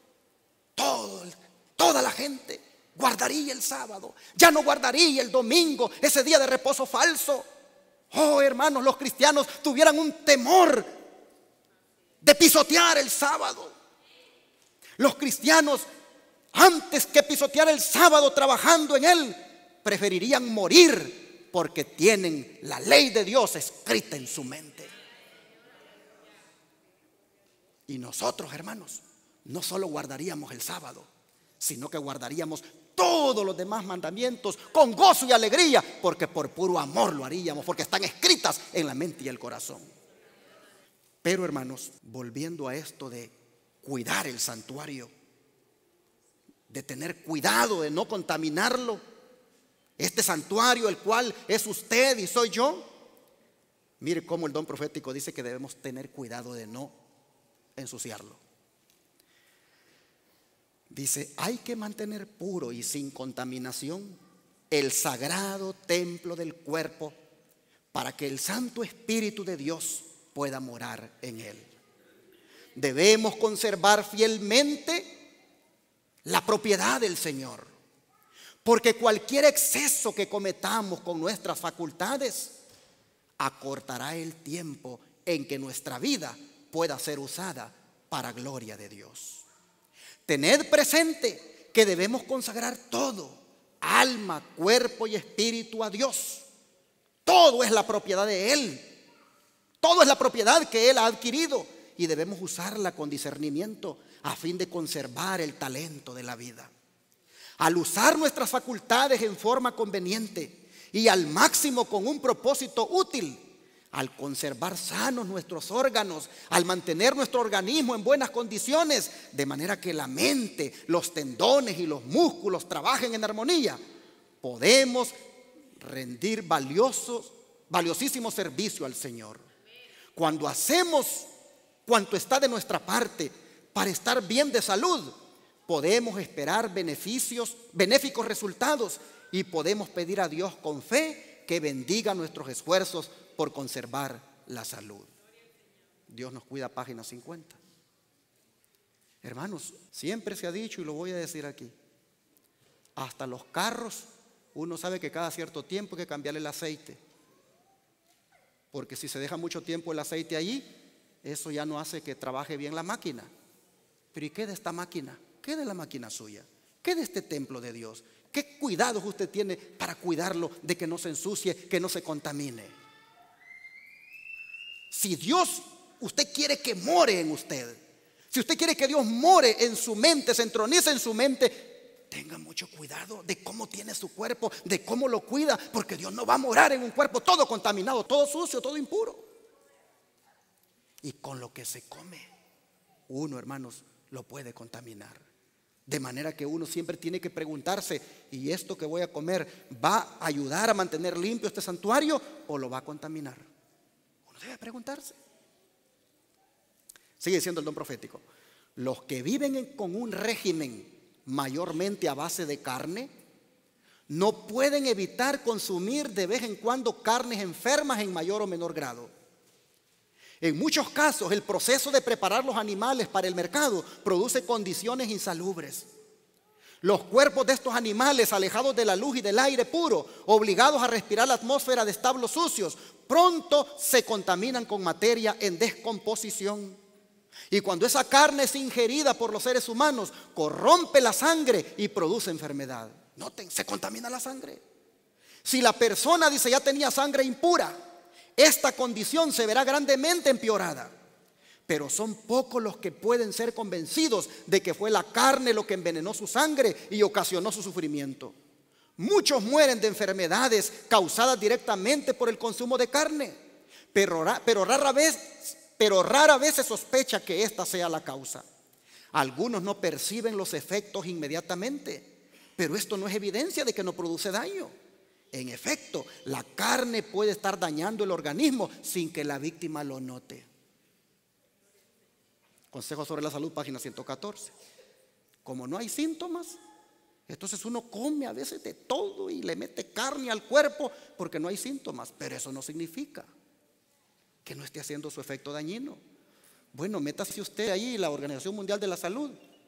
toda la gente guardaría el sábado, ya no guardaría el domingo, ese día de reposo falso. Oh, hermanos, los cristianos tuvieran un temor de pisotear el sábado. Los cristianos, antes que pisotear el sábado trabajando en él, preferirían morir porque tienen la ley de Dios escrita en su mente. Y nosotros, hermanos, no solo guardaríamos el sábado, sino que guardaríamos todos los demás mandamientos con gozo y alegría, porque por puro amor lo haríamos, porque están escritas en la mente y el corazón. Pero, hermanos, volviendo a esto de cuidar el santuario, de tener cuidado de no contaminarlo, este santuario, el cual es usted y soy yo, mire cómo el don profético dice que debemos tener cuidado de no ensuciarlo. Dice: hay que mantener puro y sin contaminación el sagrado templo del cuerpo, para que el Santo Espíritu de Dios pueda morar en él. Debemos conservar fielmente la propiedad del Señor, porque cualquier exceso que cometamos con nuestras facultades acortará el tiempo en que nuestra vida pueda ser usada para gloria de Dios. Tened presente que debemos consagrar todo, alma, cuerpo y espíritu, a Dios. Todo es la propiedad de Él. Todo es la propiedad que Él ha adquirido, y debemos usarla con discernimiento a fin de conservar el talento de la vida. Al usar nuestras facultades en forma conveniente y al máximo con un propósito útil, al conservar sanos nuestros órganos, al mantener nuestro organismo en buenas condiciones, de manera que la mente, los tendones y los músculos trabajen en armonía, podemos rendir valiosísimo servicio al Señor. Cuando hacemos cuanto está de nuestra parte para estar bien de salud, podemos esperar benéficos resultados, y podemos pedir a Dios con fe que bendiga nuestros esfuerzos por conservar la salud. Dios nos cuida, página 50. Hermanos, siempre se ha dicho, y lo voy a decir aquí, hasta los carros, uno sabe que cada cierto tiempo hay que cambiarle el aceite, porque si se deja mucho tiempo el aceite allí, eso ya no hace que trabaje bien la máquina. Pero ¿y qué de esta máquina? ¿Qué de la máquina suya? ¿Qué de este templo de Dios? ¿Qué cuidados usted tiene para cuidarlo de que no se ensucie, que no se contamine? Si Dios, usted quiere que more en usted, si usted quiere que Dios more en su mente, se entronice en su mente, tenga mucho cuidado de cómo tiene su cuerpo, de cómo lo cuida, porque Dios no va a morar en un cuerpo todo contaminado, todo sucio, todo impuro. Y con lo que se come, uno, hermanos, lo puede contaminar. De manera que uno siempre tiene que preguntarse: ¿y esto que voy a comer va a ayudar a mantener limpio este santuario o lo va a contaminar? Uno debe preguntarse. Sigue diciendo el don profético: los que viven con un régimen mayormente a base de carne no pueden evitar consumir de vez en cuando carnes enfermas en mayor o menor grado. En muchos casos, el proceso de preparar los animales para el mercado produce condiciones insalubres. Los cuerpos de estos animales, alejados de la luz y del aire puro, obligados a respirar la atmósfera de establos sucios, pronto se contaminan con materia en descomposición. Y cuando esa carne es ingerida por los seres humanos, corrompe la sangre y produce enfermedad. Noten, se contamina la sangre. Si la persona dice ya tenía sangre impura, esta condición se verá grandemente empeorada. Pero son pocos los que pueden ser convencidos de que fue la carne lo que envenenó su sangre y ocasionó su sufrimiento. Muchos mueren de enfermedades causadas directamente por el consumo de carne, pero rara vez se sospecha que esta sea la causa. Algunos no perciben los efectos inmediatamente, pero esto no es evidencia de que no produce daño. En efecto, la carne puede estar dañando el organismo sin que la víctima lo note. Consejo sobre la salud, página 114. Como no hay síntomas, entonces uno come a veces de todo y le mete carne al cuerpo porque no hay síntomas, pero eso no significa que no esté haciendo su efecto dañino. Bueno, métase usted ahí la Organización Mundial de la Salud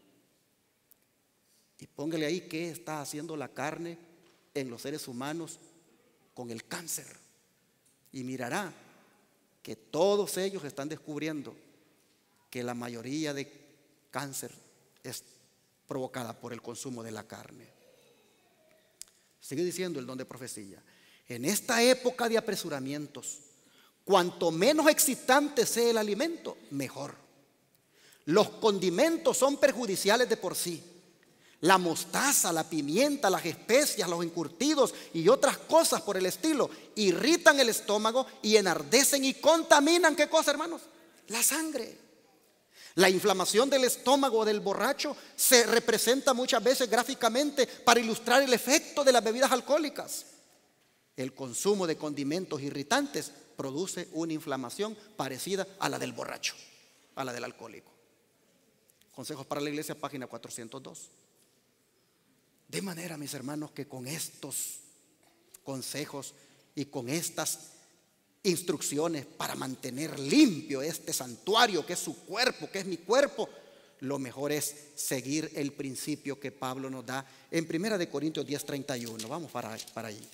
y póngale ahí qué está haciendo la carne en los seres humanos con el cáncer, y mirará que todos ellos están descubriendo que la mayoría de cáncer es provocada por el consumo de la carne. Sigue diciendo el don de profecía: en esta época de apresuramientos, cuanto menos excitante sea el alimento, mejor. Los condimentos son perjudiciales de por sí. La mostaza, la pimienta, las especias, los encurtidos y otras cosas por el estilo irritan el estómago y enardecen y contaminan, ¿qué cosa, hermanos? La sangre. La inflamación del estómago del borracho se representa muchas veces gráficamente para ilustrar el efecto de las bebidas alcohólicas. El consumo de condimentos irritantes produce una inflamación parecida a la del borracho, a la del alcohólico. Consejos para la Iglesia, página 402. De manera, mis hermanos, que con estos consejos y con estas instrucciones para mantener limpio este santuario que es su cuerpo, que es mi cuerpo, lo mejor es seguir el principio que Pablo nos da en 1 Corintios 10:31. Vamos para allí.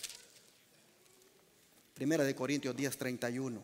1 Corintios 10:31.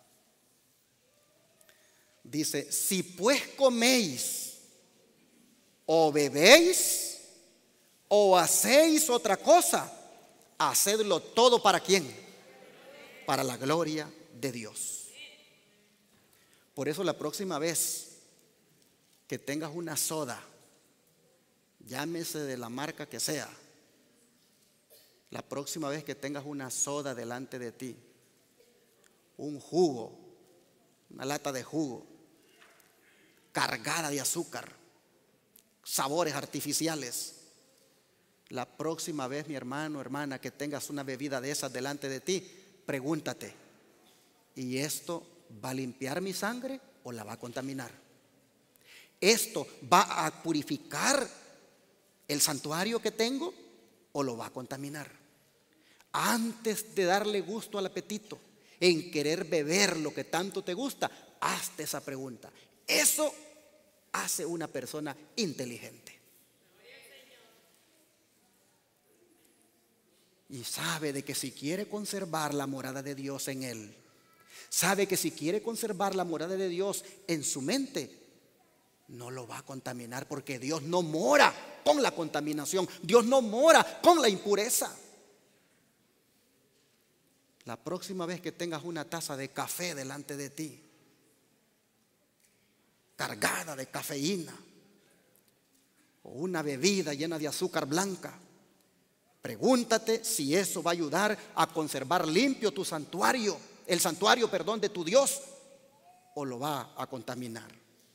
Dice: si pues coméis o bebéis o hacéis otra cosa, hacedlo todo ¿para quién? Para la gloria de Dios. Por eso la próxima vez que tengas una soda, llámese de la marca que sea, la próxima vez que tengas una soda delante de ti, un jugo, una lata de jugo cargada de azúcar, sabores artificiales, la próxima vez, mi hermano, hermana, que tengas una bebida de esas delante de ti, pregúntate: ¿y esto va a limpiar mi sangre o la va a contaminar? ¿Esto va a purificar el santuario que tengo o lo va a contaminar? Antes de darle gusto al apetito, en querer beber lo que tanto te gusta, hazte esa pregunta. Eso hace una persona inteligente. Y sabe de que si quiere conservar la morada de Dios en él, sabe que si quiere conservar la morada de Dios en su mente, no lo va a contaminar, porque Dios no mora con la contaminación, Dios no mora con la impureza. La próxima vez que tengas una taza de café delante de ti, cargada de cafeína, o una bebida llena de azúcar blanca, pregúntate si eso va a ayudar a conservar limpio tu santuario, el santuario, de tu Dios, o lo va a contaminar.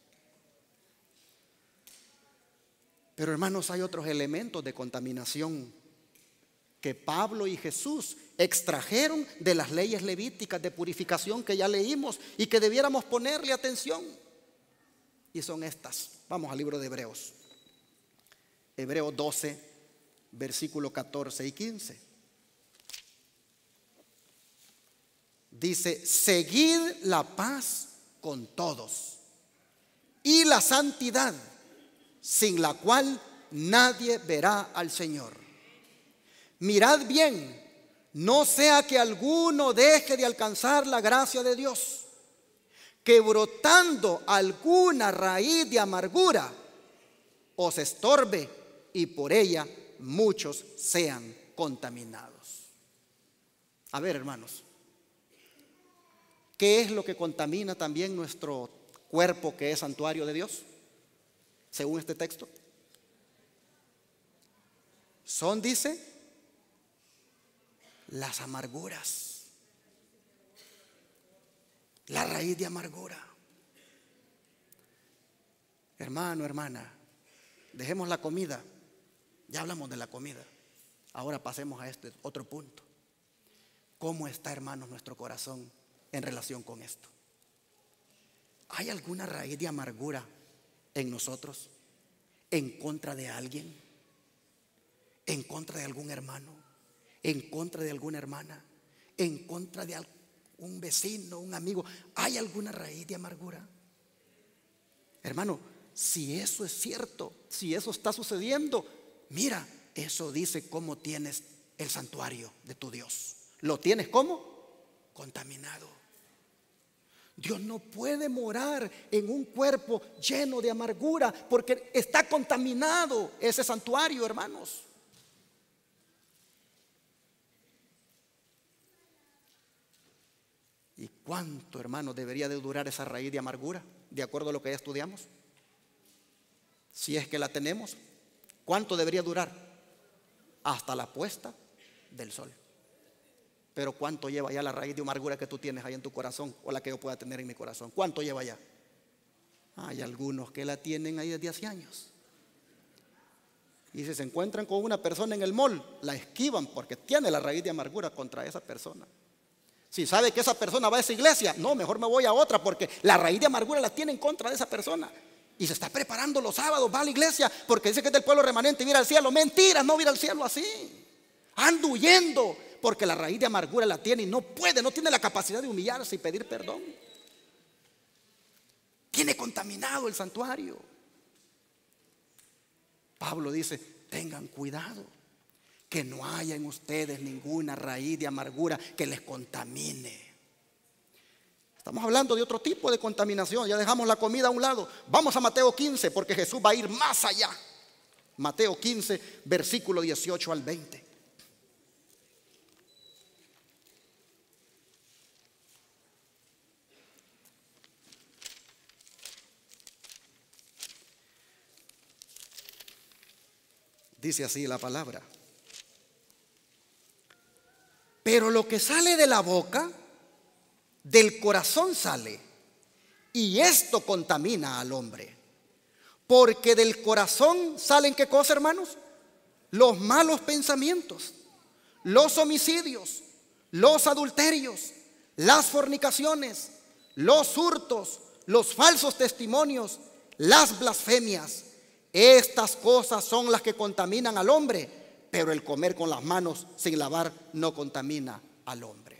Pero, hermanos, hay otros elementos de contaminación que Pablo y Jesús extrajeron de las leyes levíticas de purificación que ya leímos y que debiéramos ponerle atención. Y son estas. Vamos al libro de Hebreos. Hebreos 12. Versículo 14 y 15. Dice: seguid la paz con todos y la santidad, sin la cual nadie verá al Señor. Mirad bien, no sea que alguno deje de alcanzar la gracia de Dios, que brotando alguna raíz de amargura os estorbe y por ella muchos sean contaminados. A ver, hermanos, ¿qué es lo que contamina también nuestro cuerpo, que es santuario de Dios? Según este texto, son, dice, las amarguras. La raíz de amargura. Hermano, hermana, dejemos la comida. Ya hablamos de la comida. Ahora pasemos a este otro punto. ¿Cómo está, hermanos, nuestro corazón en relación con esto? ¿Hay alguna raíz de amargura en nosotros? ¿En contra de alguien? ¿En contra de algún hermano? ¿En contra de alguna hermana? ¿En contra de un vecino, un amigo? ¿Hay alguna raíz de amargura? Hermano, si eso es cierto, si eso está sucediendo, mira, eso dice cómo tienes el santuario de tu Dios. ¿Lo tienes cómo? Contaminado. Dios no puede morar en un cuerpo lleno de amargura porque está contaminado ese santuario, hermanos. ¿Y cuánto, hermano, debería de durar esa raíz de amargura? De acuerdo a lo que ya estudiamos. Si es que la tenemos, ¿cuánto debería durar? Hasta la puesta del sol. Pero ¿cuánto lleva ya la raíz de amargura que tú tienes ahí en tu corazón, o la que yo pueda tener en mi corazón? ¿Cuánto lleva ya? Hay algunos que la tienen ahí desde hace años. Y si se encuentran con una persona en el mall, la esquivan porque tiene la raíz de amargura contra esa persona. Si sabe que esa persona va a esa iglesia, no, mejor me voy a otra porque la raíz de amargura la tiene en contra de esa persona. Y se está preparando los sábados, va a la iglesia porque dice que es del pueblo remanente y mira al cielo. Mentira, no mira al cielo así. Anda huyendo porque la raíz de amargura la tiene y no puede, no tiene la capacidad de humillarse y pedir perdón. Tiene contaminado el santuario. Pablo dice, tengan cuidado que no haya en ustedes ninguna raíz de amargura que les contamine. Estamos hablando de otro tipo de contaminación. Ya dejamos la comida a un lado. Vamos a Mateo 15 porque Jesús va a ir más allá. Mateo 15, versículo 18 al 20. Dice así la palabra. Pero lo que sale de la boca, del corazón sale, y esto contamina al hombre. Porque del corazón salen, ¿qué cosa, hermanos? Los malos pensamientos, los homicidios, los adulterios, las fornicaciones, los hurtos, los falsos testimonios, las blasfemias. Estas cosas son las que contaminan al hombre, pero el comer con las manos sin lavar no contamina al hombre.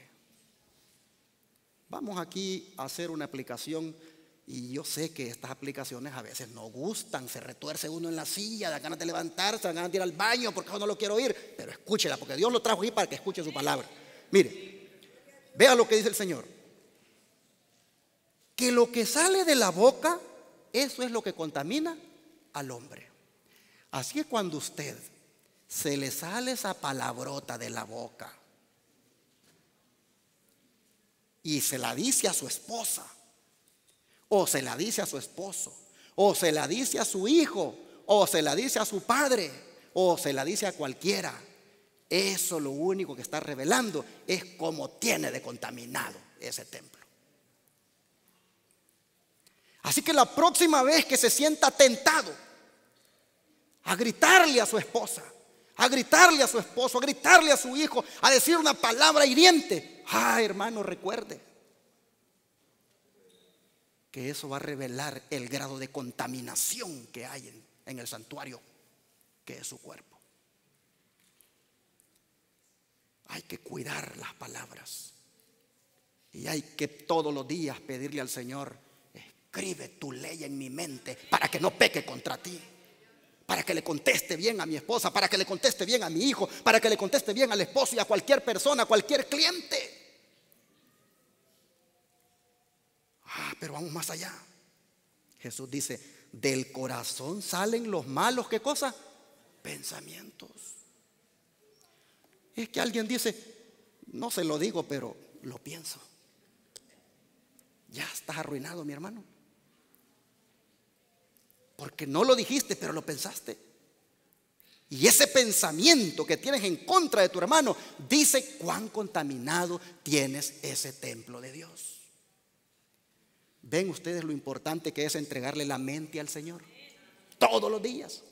Vamos aquí a hacer una aplicación y yo sé que estas aplicaciones a veces no gustan, se retuerce uno en la silla, da ganas de levantarse, da ganas de ir al baño porque yo no lo quiero oír, pero escúchela porque Dios lo trajo aquí para que escuche su palabra. Mire, vea lo que dice el Señor. Que lo que sale de la boca, eso es lo que contamina al hombre. Así que cuando usted se le sale esa palabrota de la boca y se la dice a su esposa, o se la dice a su esposo, o se la dice a su hijo, o se la dice a su padre, o se la dice a cualquiera, eso lo único que está revelando es cómo tiene de contaminado ese templo. Así que la próxima vez que se sienta tentado a gritarle a su esposa, a gritarle a su esposo, a gritarle a su hijo, a decir una palabra hiriente, hermano, recuerde que eso va a revelar el grado de contaminación que hay en el santuario, que es su cuerpo. Hay que cuidar las palabras y hay que todos los días pedirle al Señor: escribe tu ley en mi mente para que no peque contra ti, para que le conteste bien a mi esposa, para que le conteste bien a mi hijo, para que le conteste bien al esposo y a cualquier persona, a cualquier cliente. Pero vamos más allá. Jesús dice: del corazón salen los malos, ¿qué cosa? Pensamientos. Es que alguien dice: no se lo digo, pero lo pienso. Ya estás arruinado, mi hermano, porque no lo dijiste, pero lo pensaste. Y ese pensamiento que tienes en contra de tu hermano dice cuán contaminado tienes ese templo de Dios. ¿Ven ustedes lo importante que es entregarle la mente al Señor? Todos los días.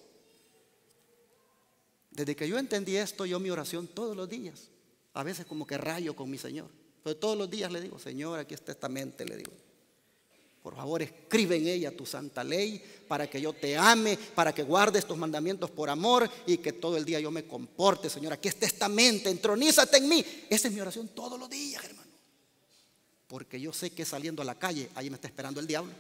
Desde que yo entendí esto, yo mi oración todos los días. A veces como que rayo con mi Señor. Pero todos los días le digo, Señor, aquí está esta mente, le digo. Por favor, escribe en ella tu santa ley para que yo te ame, para que guardes tus mandamientos por amor y que todo el día yo me comporte, Señor. Aquí está esta mente, entronízate en mí. Esa es mi oración todos los días, hermano. Porque yo sé que saliendo a la calle, ahí me está esperando el diablo.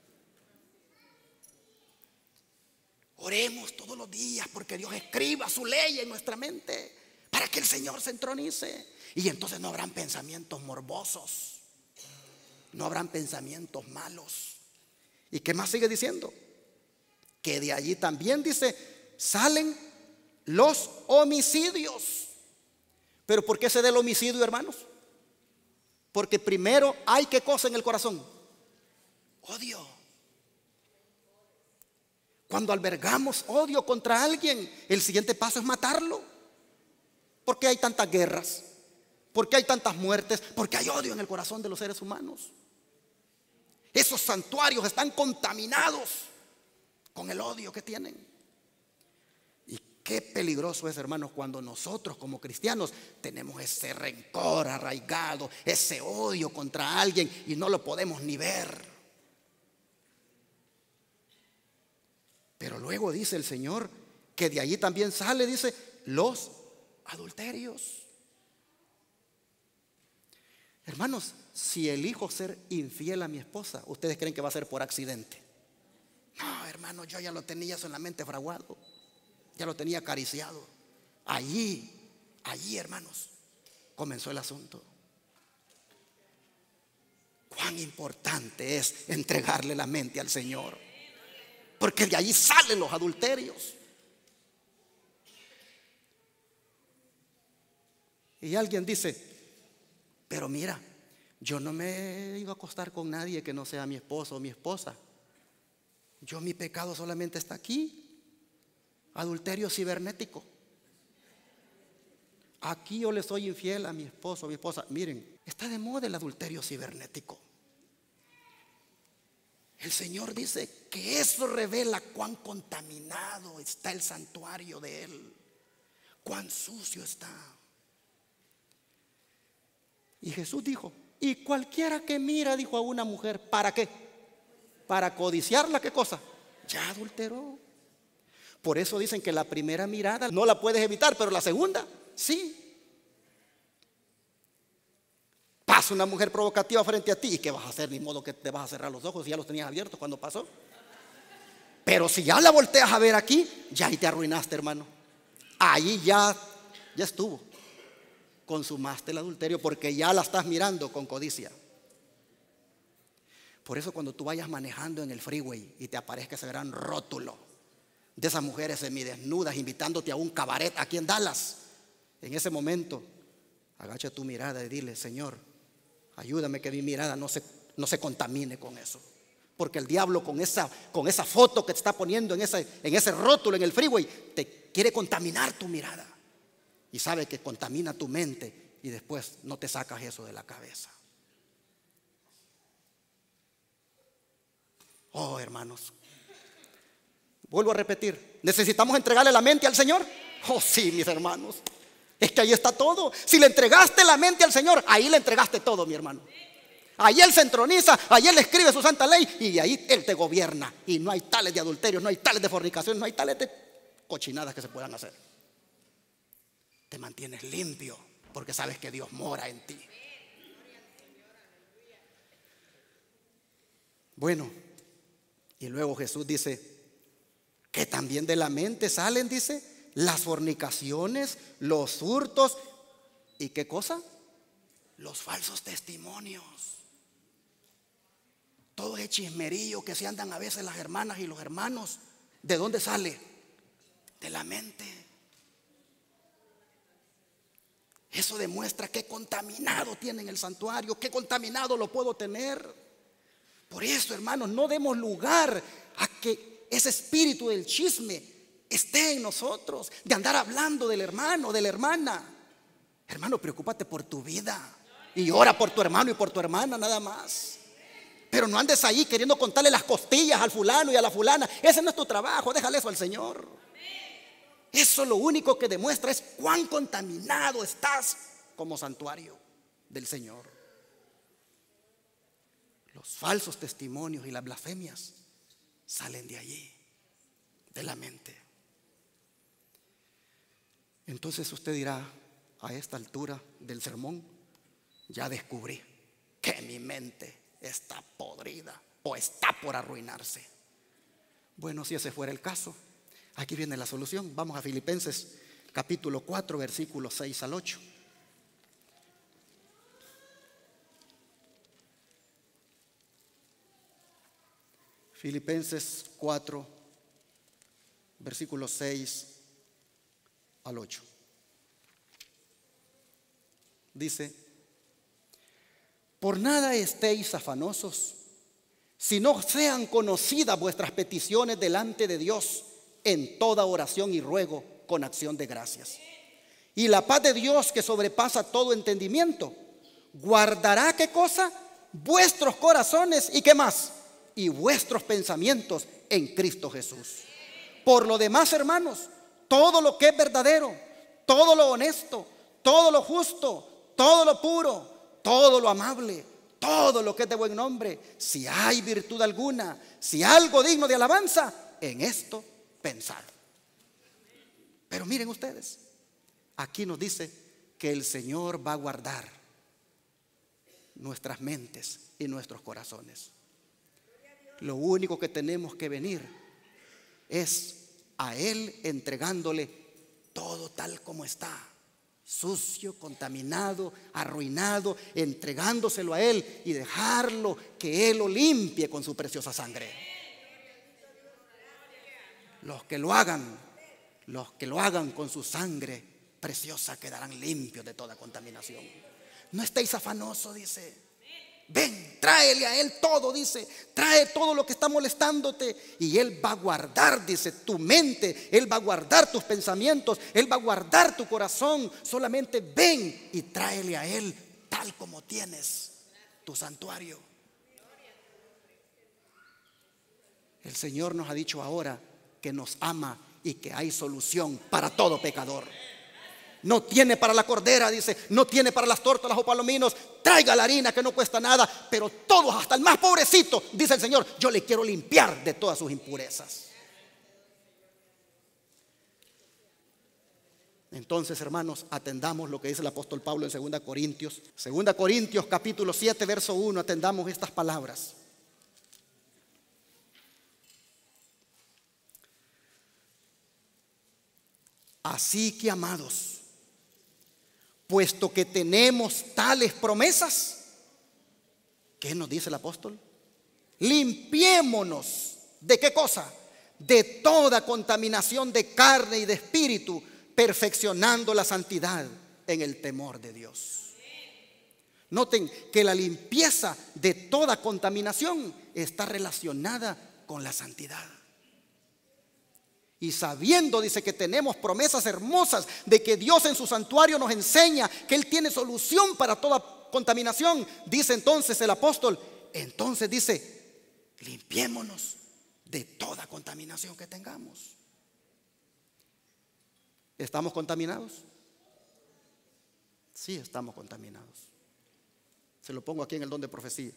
Oremos todos los días porque Dios escriba su ley en nuestra mente para que el Señor se entronice. Y entonces no habrán pensamientos morbosos. No habrán pensamientos malos. ¿Y qué más sigue diciendo? Que de allí también dice, salen los homicidios. ¿Pero por qué se da el homicidio, hermanos? Porque primero hay ¿qué cosa en el corazón? Odio. Cuando albergamos odio contra alguien, el siguiente paso es matarlo. ¿Por qué hay tantas guerras? ¿Por qué hay tantas muertes? Porque hay odio en el corazón de los seres humanos. Esos santuarios están contaminados con el odio que tienen. Y qué peligroso es, hermanos, cuando nosotros como cristianos tenemos ese rencor arraigado, ese odio contra alguien y no lo podemos ni ver. Pero luego dice el Señor que de allí también sale, dice, los adulterios. Hermanos, si elijo ser infiel a mi esposa, ¿ustedes creen que va a ser por accidente? No, hermano, yo ya lo tenía eso en la mente fraguado. Ya lo tenía acariciado. Allí, hermanos, comenzó el asunto. Cuán importante es entregarle la mente al Señor. Porque de allí salen los adulterios. Y alguien dice, pero mira, yo no me iba a acostar con nadie que no sea mi esposo o mi esposa. Mi pecado solamente está aquí. Adulterio cibernético. Aquí yo le soy infiel a mi esposo o mi esposa. Miren, está de moda el adulterio cibernético. El Señor dice que eso revela cuán contaminado está el santuario de Él. Cuán sucio está. Y Jesús dijo, y cualquiera que mira, dijo, a una mujer, ¿para qué? Para codiciarla, ¿qué cosa? Ya adulteró. Por eso dicen que la primera mirada no la puedes evitar, pero la segunda, sí. Pasa una mujer provocativa frente a ti, ¿y qué vas a hacer? Ni modo que te vas a cerrar los ojos, si ya los tenías abiertos cuando pasó. Pero si ya la volteas a ver aquí, ya ahí te arruinaste, hermano. Ahí ya estuvo. Consumaste el adulterio porque ya la estás mirando con codicia. Por eso cuando tú vayas manejando en el freeway y te aparezca ese gran rótulo de esas mujeres semidesnudas invitándote a un cabaret aquí en Dallas, en ese momento agacha tu mirada y dile, Señor, ayúdame que mi mirada no se contamine con eso. Porque el diablo con esa foto que te está poniendo en ese rótulo en el freeway te quiere contaminar tu mirada. Y sabe que contamina tu mente y después no te sacas eso de la cabeza. Oh, hermanos, vuelvo a repetir, ¿necesitamos entregarle la mente al Señor? Oh, sí, mis hermanos. Es que ahí está todo. Si le entregaste la mente al Señor, ahí le entregaste todo, mi hermano. Ahí Él se entroniza, ahí Él escribe su santa ley y ahí Él te gobierna. Y no hay tales de adulterios, no hay tales de fornicación, no hay tales de cochinadas que se puedan hacer. Te mantienes limpio porque sabes que Dios mora en ti. Bueno, y luego Jesús dice que también de la mente salen, dice, las fornicaciones, los hurtos y ¿qué cosa? Los falsos testimonios. Todo ese chismerillo que se andan a veces las hermanas y los hermanos. ¿De dónde sale? De la mente. Eso demuestra qué contaminado tienen el santuario, qué contaminado lo puedo tener. Por eso, hermanos, no demos lugar a que ese espíritu del chisme, esté en nosotros, de andar hablando del hermano, de la hermana. Hermano, preocúpate por tu vida y ora por tu hermano y por tu hermana nada más. Pero no andes ahí queriendo contarle las costillas al fulano y a la fulana. Ese no es tu trabajo, déjale eso al Señor. Eso lo único que demuestra es cuán contaminado estás como santuario del Señor. Los falsos testimonios y las blasfemias salen de allí, de la mente. Entonces usted dirá, a esta altura del sermón, ya descubrí que mi mente está podrida o está por arruinarse. Bueno, si ese fuera el caso, aquí viene la solución. Vamos a Filipenses capítulo 4, versículos 6 al 8. Filipenses 4, versículos 6 al 8. Dice: por nada estéis afanosos, si no sean conocidas vuestras peticiones delante de Dios en toda oración y ruego con acción de gracias. Y la paz de Dios, que sobrepasa todo entendimiento, guardará, ¿qué cosa? Vuestros corazones y ¿qué más? Y vuestros pensamientos en Cristo Jesús. Por lo demás, hermanos, todo lo que es verdadero, todo lo honesto, todo lo justo, todo lo puro, todo lo amable, todo lo que es de buen nombre, si hay virtud alguna, si algo digno de alabanza, en esto pensar. Pero miren ustedes, aquí nos dice que el Señor va a guardar nuestras mentes y nuestros corazones. Lo único que tenemos que venir es a Él entregándole todo tal como está. Sucio, contaminado, arruinado, entregándoselo a Él y dejarlo que Él lo limpie con su preciosa sangre. Los que lo hagan con su sangre preciosa quedarán limpios de toda contaminación. No estéis afanosos, dice. Ven, tráele a Él todo, dice. Trae todo lo que está molestándote y Él va a guardar, dice, tu mente. Él va a guardar tus pensamientos. Él va a guardar tu corazón. Solamente ven y tráele a Él tal como tienes tu santuario. El Señor nos ha dicho ahora que nos ama y que hay solución para todo pecador. No tiene para la cordera, dice, no tiene para las tórtolas o palominos. Traiga la harina que no cuesta nada, pero todos, hasta el más pobrecito, dice el Señor, yo le quiero limpiar de todas sus impurezas. Entonces, hermanos, atendamos lo que dice el apóstol Pablo en 2 Corintios. 2 Corintios capítulo 7, verso 1, atendamos estas palabras. Así que, amados, puesto que tenemos tales promesas, ¿qué nos dice el apóstol? Limpiémonos. ¿De qué cosa? De toda contaminación de carne y de espíritu, perfeccionando la santidad en el temor de Dios. Noten que la limpieza de toda contaminación está relacionada con la santidad. Y sabiendo, dice, que tenemos promesas hermosas de que Dios en su santuario nos enseña que Él tiene solución para toda contaminación, dice entonces el apóstol, entonces dice, limpiémonos de toda contaminación que tengamos. ¿Estamos contaminados? Sí, estamos contaminados. Se lo pongo aquí en el don de profecía.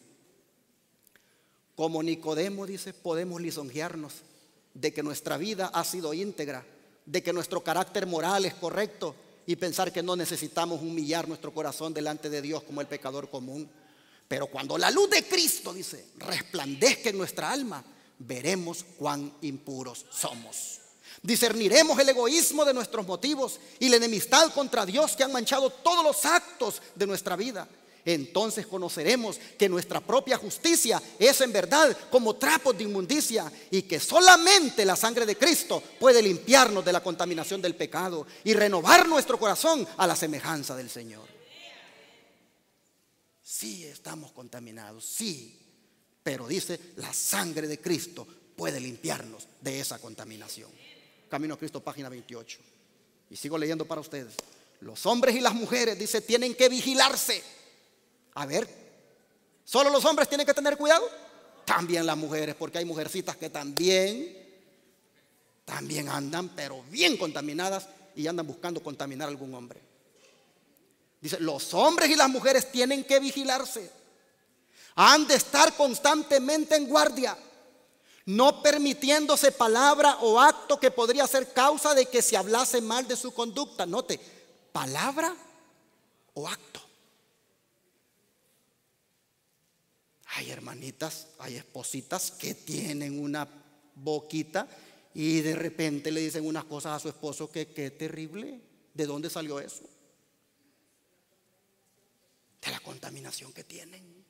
Como Nicodemo, dice, podemos lisonjearnos de que nuestra vida ha sido íntegra, de que nuestro carácter moral es correcto y pensar que no necesitamos humillar nuestro corazón delante de Dios como el pecador común. Pero cuando la luz de Cristo, dice, resplandezca en nuestra alma, veremos cuán impuros somos. Discerniremos el egoísmo de nuestros motivos y la enemistad contra Dios que han manchado todos los actos de nuestra vida. Entonces conoceremos que nuestra propia justicia es en verdad como trapos de inmundicia y que solamente la sangre de Cristo puede limpiarnos de la contaminación del pecado y renovar nuestro corazón a la semejanza del Señor. Sí, estamos contaminados, sí, pero dice, la sangre de Cristo puede limpiarnos de esa contaminación. Camino a Cristo, página 28. Y sigo leyendo para ustedes. Los hombres y las mujeres, dice, tienen que vigilarse. A ver, ¿solo los hombres tienen que tener cuidado? También las mujeres, porque hay mujercitas que también andan, pero bien contaminadas, y andan buscando contaminar a algún hombre. Dice, los hombres y las mujeres tienen que vigilarse. Han de estar constantemente en guardia, no permitiéndose palabra o acto que podría ser causa de que se hablase mal de su conducta. Note, palabra o acto. Hay hermanitas, hay espositas que tienen una boquita y de repente le dicen unas cosas a su esposo que qué terrible. ¿De dónde salió eso? De la contaminación que tienen.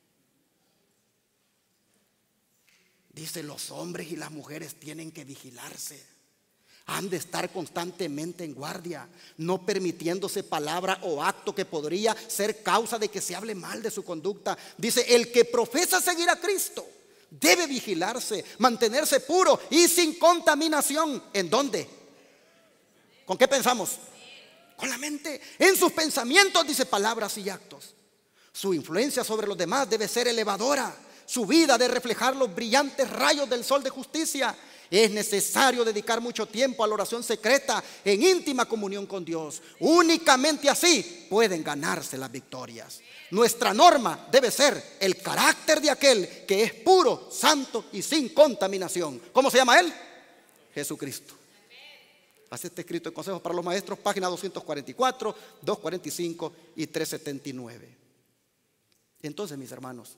Dice, los hombres y las mujeres tienen que vigilarse. Han de estar constantemente en guardia, no permitiéndose palabra o acto que podría ser causa de que se hable mal de su conducta. Dice, el que profesa seguir a Cristo debe vigilarse, mantenerse puro y sin contaminación. ¿En dónde? ¿Con qué pensamos? Con la mente. En sus pensamientos, dice, palabras y actos. Su influencia sobre los demás debe ser elevadora. Su vida de reflejar los brillantes rayos del sol de justicia. Es necesario dedicar mucho tiempo a la oración secreta en íntima comunión con Dios. Únicamente así pueden ganarse las victorias. Nuestra norma debe ser el carácter de aquel que es puro, santo y sin contaminación. ¿Cómo se llama él? Jesucristo. Así está escrito en Consejos para los Maestros, página 244, 245 y 379. Entonces, mis hermanos,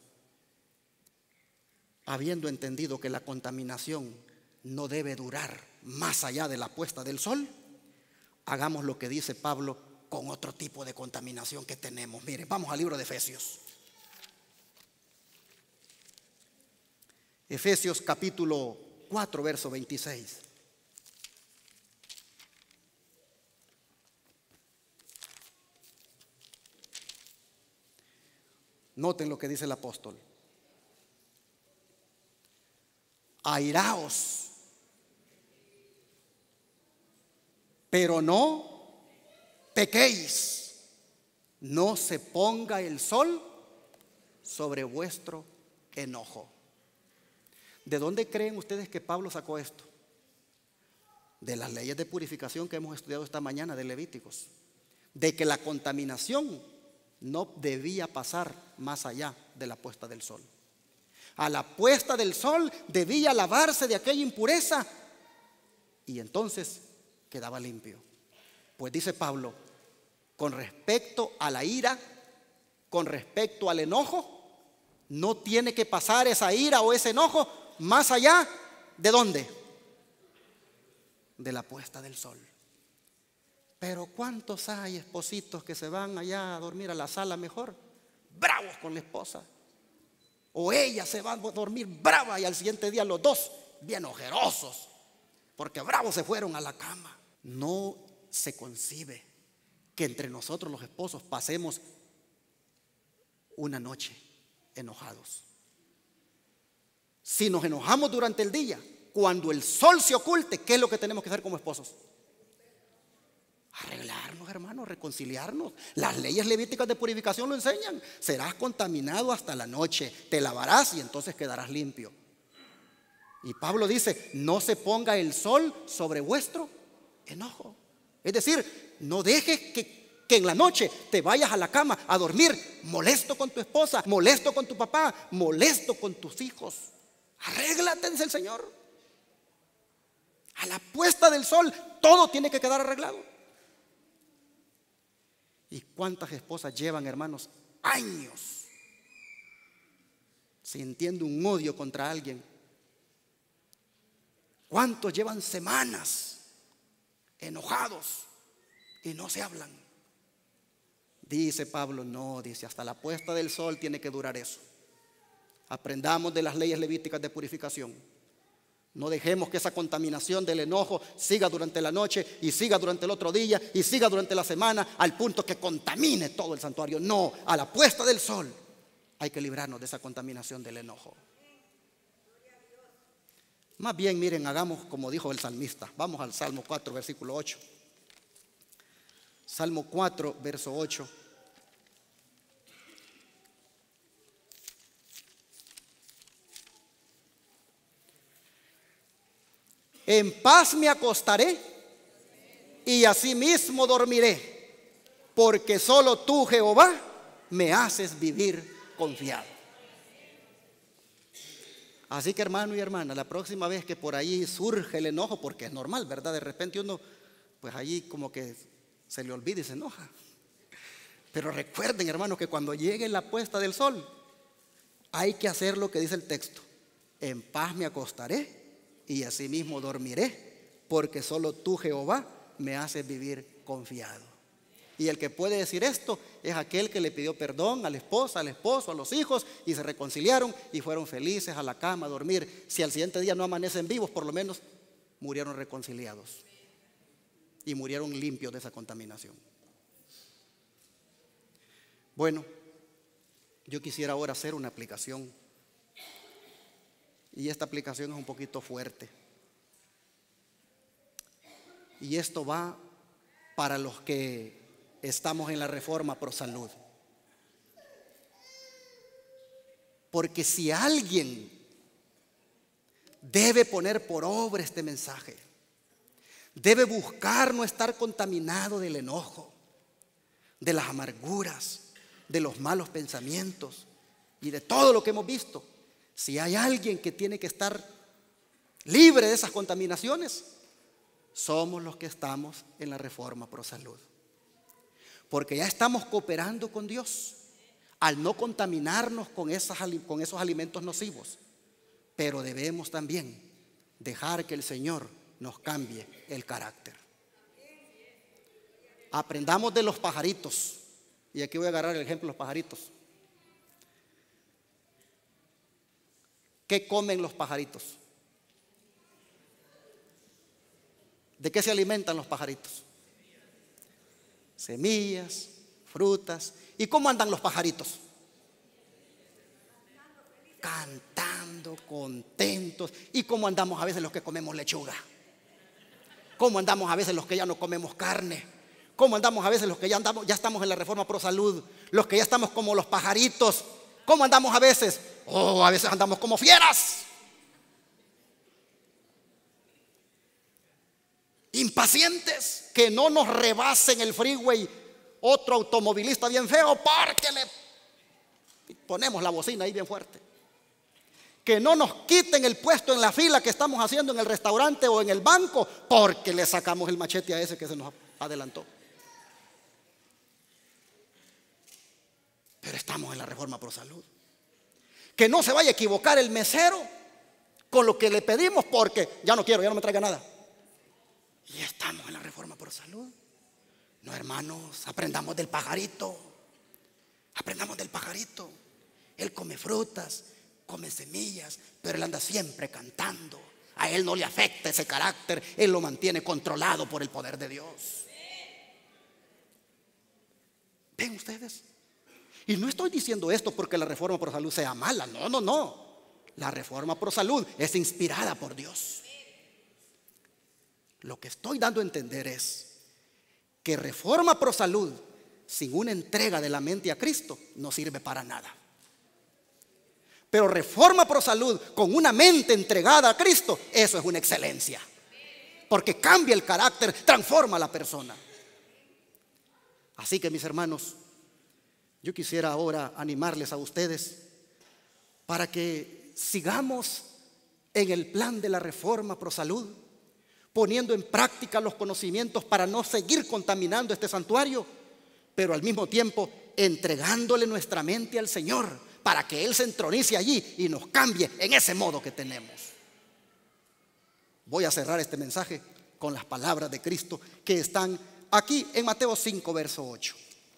habiendo entendido que la contaminación no debe durar más allá de la puesta del sol, hagamos lo que dice Pablo con otro tipo de contaminación que tenemos. Miren, vamos al libro de Efesios. Efesios capítulo 4, verso 26. Noten lo que dice el apóstol. Airaos, pero no pequéis. No se ponga el sol sobre vuestro enojo. ¿De dónde creen ustedes que Pablo sacó esto? De las leyes de purificación que hemos estudiado esta mañana de Levíticos. De que la contaminación no debía pasar más allá de la puesta del sol. A la puesta del sol debía lavarse de aquella impureza y entonces quedaba limpio. Pues dice Pablo, con respecto a la ira, con respecto al enojo, no tiene que pasar esa ira o ese enojo más allá ¿de dónde? De la puesta del sol. Pero ¿cuántos hay espositos que se van allá a dormir a la sala mejor? Bravos con la esposa. O ella se va a dormir brava y al siguiente día los dos bien ojerosos, porque bravos se fueron a la cama. No se concibe que entre nosotros los esposos pasemos una noche enojados. Si nos enojamos durante el día, cuando el sol se oculte, ¿qué es lo que tenemos que hacer como esposos? Arreglarnos, hermanos, reconciliarnos. Las leyes levíticas de purificación lo enseñan. Serás contaminado hasta la noche, te lavarás y entonces quedarás limpio. Y Pablo dice, no se ponga el sol sobre vuestro enojo. Es decir, no dejes que en la noche te vayas a la cama a dormir molesto con tu esposa, molesto con tu papá, molesto con tus hijos. Arréglate, dice el Señor. A la puesta del sol todo tiene que quedar arreglado. ¿Y cuántas esposas llevan, hermanos, años sintiendo un odio contra alguien? ¿Cuántos llevan semanas enojados y no se hablan? Dice Pablo, no, dice, hasta la puesta del sol tiene que durar eso. Aprendamos de las leyes levíticas de purificación. No dejemos que esa contaminación del enojo siga durante la noche y siga durante el otro día y siga durante la semana al punto que contamine todo el santuario. No, a la puesta del sol hay que librarnos de esa contaminación del enojo. Más bien, miren, hagamos como dijo el salmista. Vamos al Salmo 4, versículo 8. Salmo 4, verso 8. En paz me acostaré y asimismo dormiré, porque solo tú, Jehová, me haces vivir confiado. Así que, hermano y hermana, la próxima vez que por ahí surge el enojo, porque es normal, ¿verdad? De repente uno, pues allí como que se le olvida y se enoja. Pero recuerden, hermanos, que cuando llegue la puesta del sol, hay que hacer lo que dice el texto. En paz me acostaré y asimismo dormiré, porque solo tú, Jehová, me haces vivir confiado. Y el que puede decir esto es aquel que le pidió perdón a la esposa, al esposo, a los hijos, y se reconciliaron y fueron felices a la cama a dormir. Si al siguiente día no amanecen vivos, por lo menos murieron reconciliados y murieron limpios de esa contaminación. Bueno, yo quisiera ahora hacer una aplicación, y esta aplicación es un poquito fuerte, y esto va para los que estamos en la Reforma Pro Salud. Porque si alguien debe poner por obra este mensaje, debe buscar no estar contaminado del enojo, de las amarguras, de los malos pensamientos y de todo lo que hemos visto. Si hay alguien que tiene que estar libre de esas contaminaciones, somos los que estamos en la Reforma Pro Salud. Porque ya estamos cooperando con Dios al no contaminarnos con esos alimentos nocivos. Pero debemos también dejar que el Señor nos cambie el carácter. Aprendamos de los pajaritos. Y aquí voy a agarrar el ejemplo de los pajaritos. ¿Qué comen los pajaritos? ¿De qué se alimentan los pajaritos? Semillas, frutas. ¿Y cómo andan los pajaritos? Cantando, contentos. ¿Y cómo andamos a veces los que comemos lechuga? ¿Cómo andamos a veces los que ya no comemos carne? ¿Cómo andamos a veces los que ya estamos en la Reforma Pro Salud? Los que ya estamos como los pajaritos. ¿Cómo andamos a veces? Oh, a veces andamos como fieras. Impacientes, que no nos rebasen el freeway otro automovilista bien feo, porque le ponemos la bocina ahí bien fuerte. Que no nos quiten el puesto en la fila que estamos haciendo en el restaurante o en el banco, porque le sacamos el machete a ese que se nos adelantó. Pero estamos en la Reforma Pro Salud. Que no se vaya a equivocar el mesero con lo que le pedimos, porque ya no quiero, ya no me traiga nada. Y estamos en la Reforma Pro Salud. No, hermanos, aprendamos del pajarito. Aprendamos del pajarito. Él come frutas, come semillas, pero él anda siempre cantando. A él no le afecta ese carácter. Él lo mantiene controlado por el poder de Dios. ¿Ven ustedes? Y no estoy diciendo esto porque la Reforma Pro Salud sea mala. No, no, no. La Reforma Pro Salud es inspirada por Dios. Lo que estoy dando a entender es que Reforma Pro Salud sin una entrega de la mente a Cristo no sirve para nada. Pero Reforma Pro Salud con una mente entregada a Cristo, eso es una excelencia. Porque cambia el carácter, transforma a la persona. Así que, mis hermanos, yo quisiera ahora animarles a ustedes para que sigamos en el plan de la Reforma Pro Salud, poniendo en práctica los conocimientos para no seguir contaminando este santuario, pero al mismo tiempo entregándole nuestra mente al Señor para que Él se entronice allí y nos cambie en ese modo que tenemos. Voy a cerrar este mensaje con las palabras de Cristo que están aquí en Mateo 5, verso 8.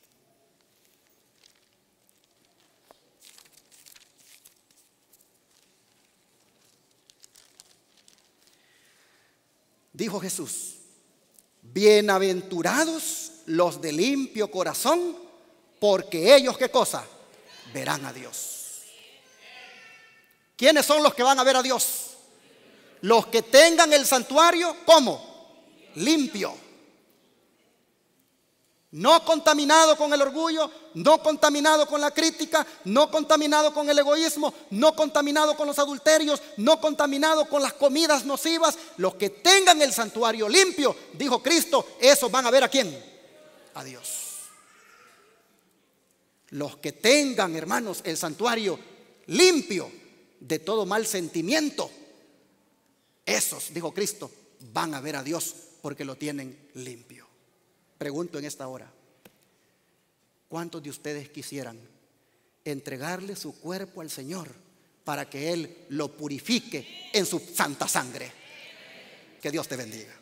Dijo Jesús: bienaventurados los de limpio corazón, porque ellos, ¿qué cosa? Verán a Dios. ¿Quiénes son los que van a ver a Dios? los que tengan el santuario, ¿cómo? Limpio. No contaminado con el orgullo, no contaminado con la crítica, no contaminado con el egoísmo, no contaminado con los adulterios, no contaminado con las comidas nocivas. Los que tengan el santuario limpio, dijo Cristo, esos van a ver ¿a quién? A Dios. Los que tengan, hermanos, el santuario limpio de todo mal sentimiento, esos, dijo Cristo, van a ver a Dios porque lo tienen limpio. Pregunto en esta hora, ¿cuántos de ustedes quisieran entregarle su cuerpo al Señor para que Él lo purifique en su santa sangre? Que Dios te bendiga.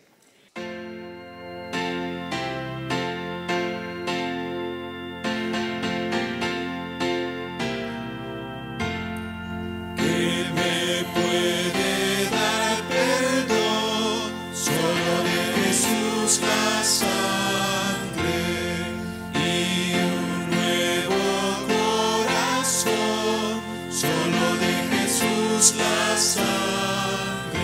La sangre,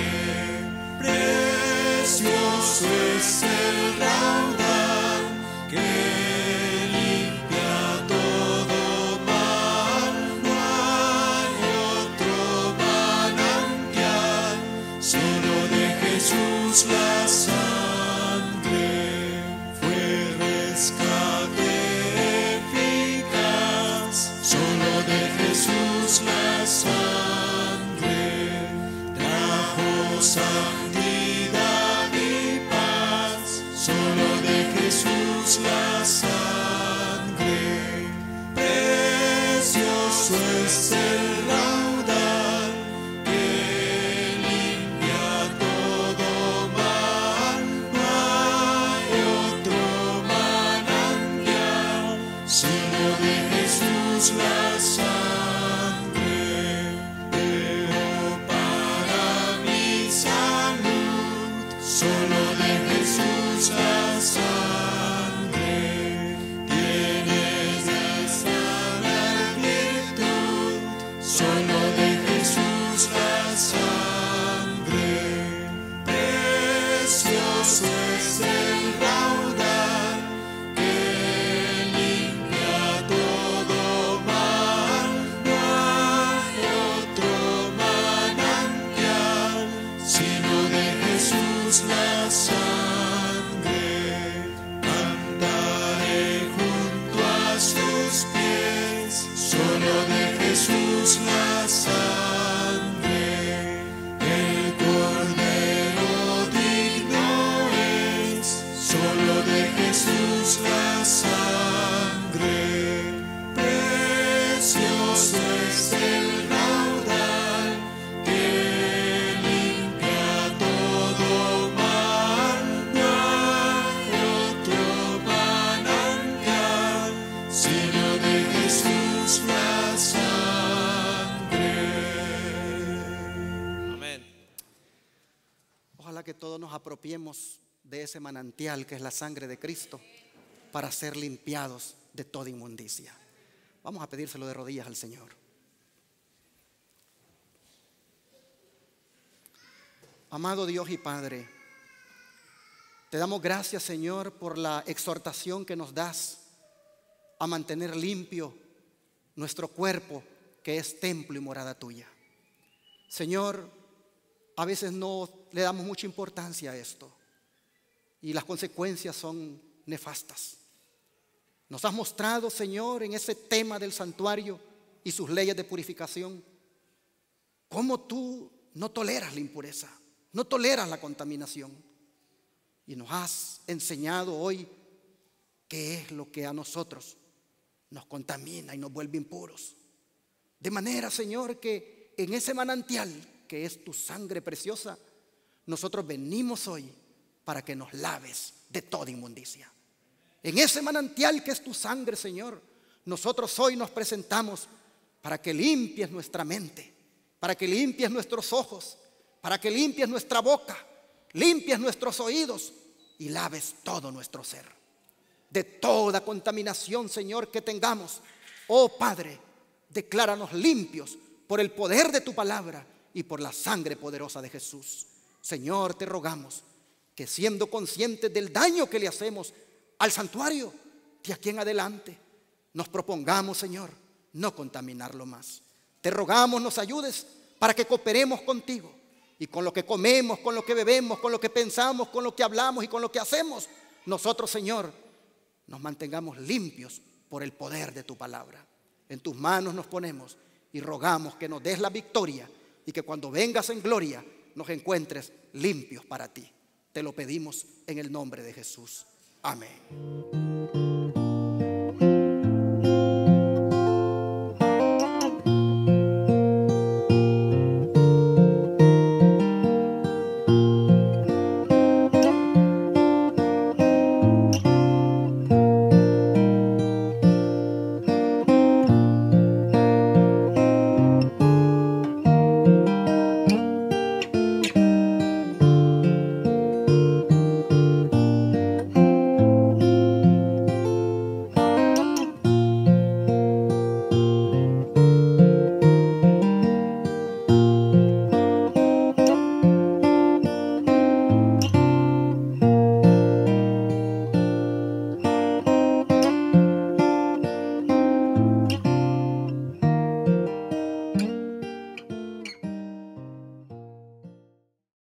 precioso es el raudal que limpia todo mal. No hay otro manantial, solo de Jesús la sangre. Fue rescate eficaz, solo de Jesús la sangre. Santidad y paz, solo de Jesús la sangre. Precioso es el raudal que limpia todo mal. No hay otro manantial, solo de Jesús la sangre. Solo de Jesús la sangre, tienes de sanar virtud. Solo de Jesús la sangre, precioso es el raudal que limpia todo mal. No hay otro manantial, sino de Jesús la sangre. Cantaré junto a sus pies, solo de Jesús la sangre. El Cordero digno es, solo de Jesús la sangre. Precioso es el raudal que limpia todo mal. No hay otro manantial, sino de Jesús la sangre. Amén. Ojalá que todos nos apropiemos de ese manantial que es la sangre de Cristo para ser limpiados de toda inmundicia. Vamos a pedírselo de rodillas al Señor. Amado Dios y Padre, te damos gracias, Señor, por la exhortación que nos das a mantener limpio nuestro cuerpo, que es templo y morada tuya. Señor, a veces no le damos mucha importancia a esto y las consecuencias son nefastas. Nos has mostrado, Señor, en ese tema del santuario y sus leyes de purificación, cómo tú no toleras la impureza, no toleras la contaminación. Y nos has enseñado hoy qué es lo que a nosotros nos contamina y nos vuelve impuros. De manera, Señor, que en ese manantial que es tu sangre preciosa, nosotros venimos hoy para que nos laves de toda inmundicia. En ese manantial que es tu sangre, Señor, nosotros hoy nos presentamos para que limpies nuestra mente, para que limpies nuestros ojos, para que limpies nuestra boca, limpies nuestros oídos y laves todo nuestro ser de toda contaminación, Señor, que tengamos. Oh Padre, decláranos limpios por el poder de tu palabra y por la sangre poderosa de Jesús. Señor, te rogamos que siendo conscientes del daño que le hacemos al santuario, de aquí en adelante nos propongamos, Señor, no contaminarlo más. Te rogamos nos ayudes para que cooperemos contigo y con lo que comemos, con lo que bebemos, con lo que pensamos, con lo que hablamos y con lo que hacemos, nosotros, Señor, nos mantengamos limpios por el poder de tu palabra. En tus manos nos ponemos y rogamos que nos des la victoria y que cuando vengas en gloria nos encuentres limpios para ti. Te lo pedimos en el nombre de Jesús. Amén.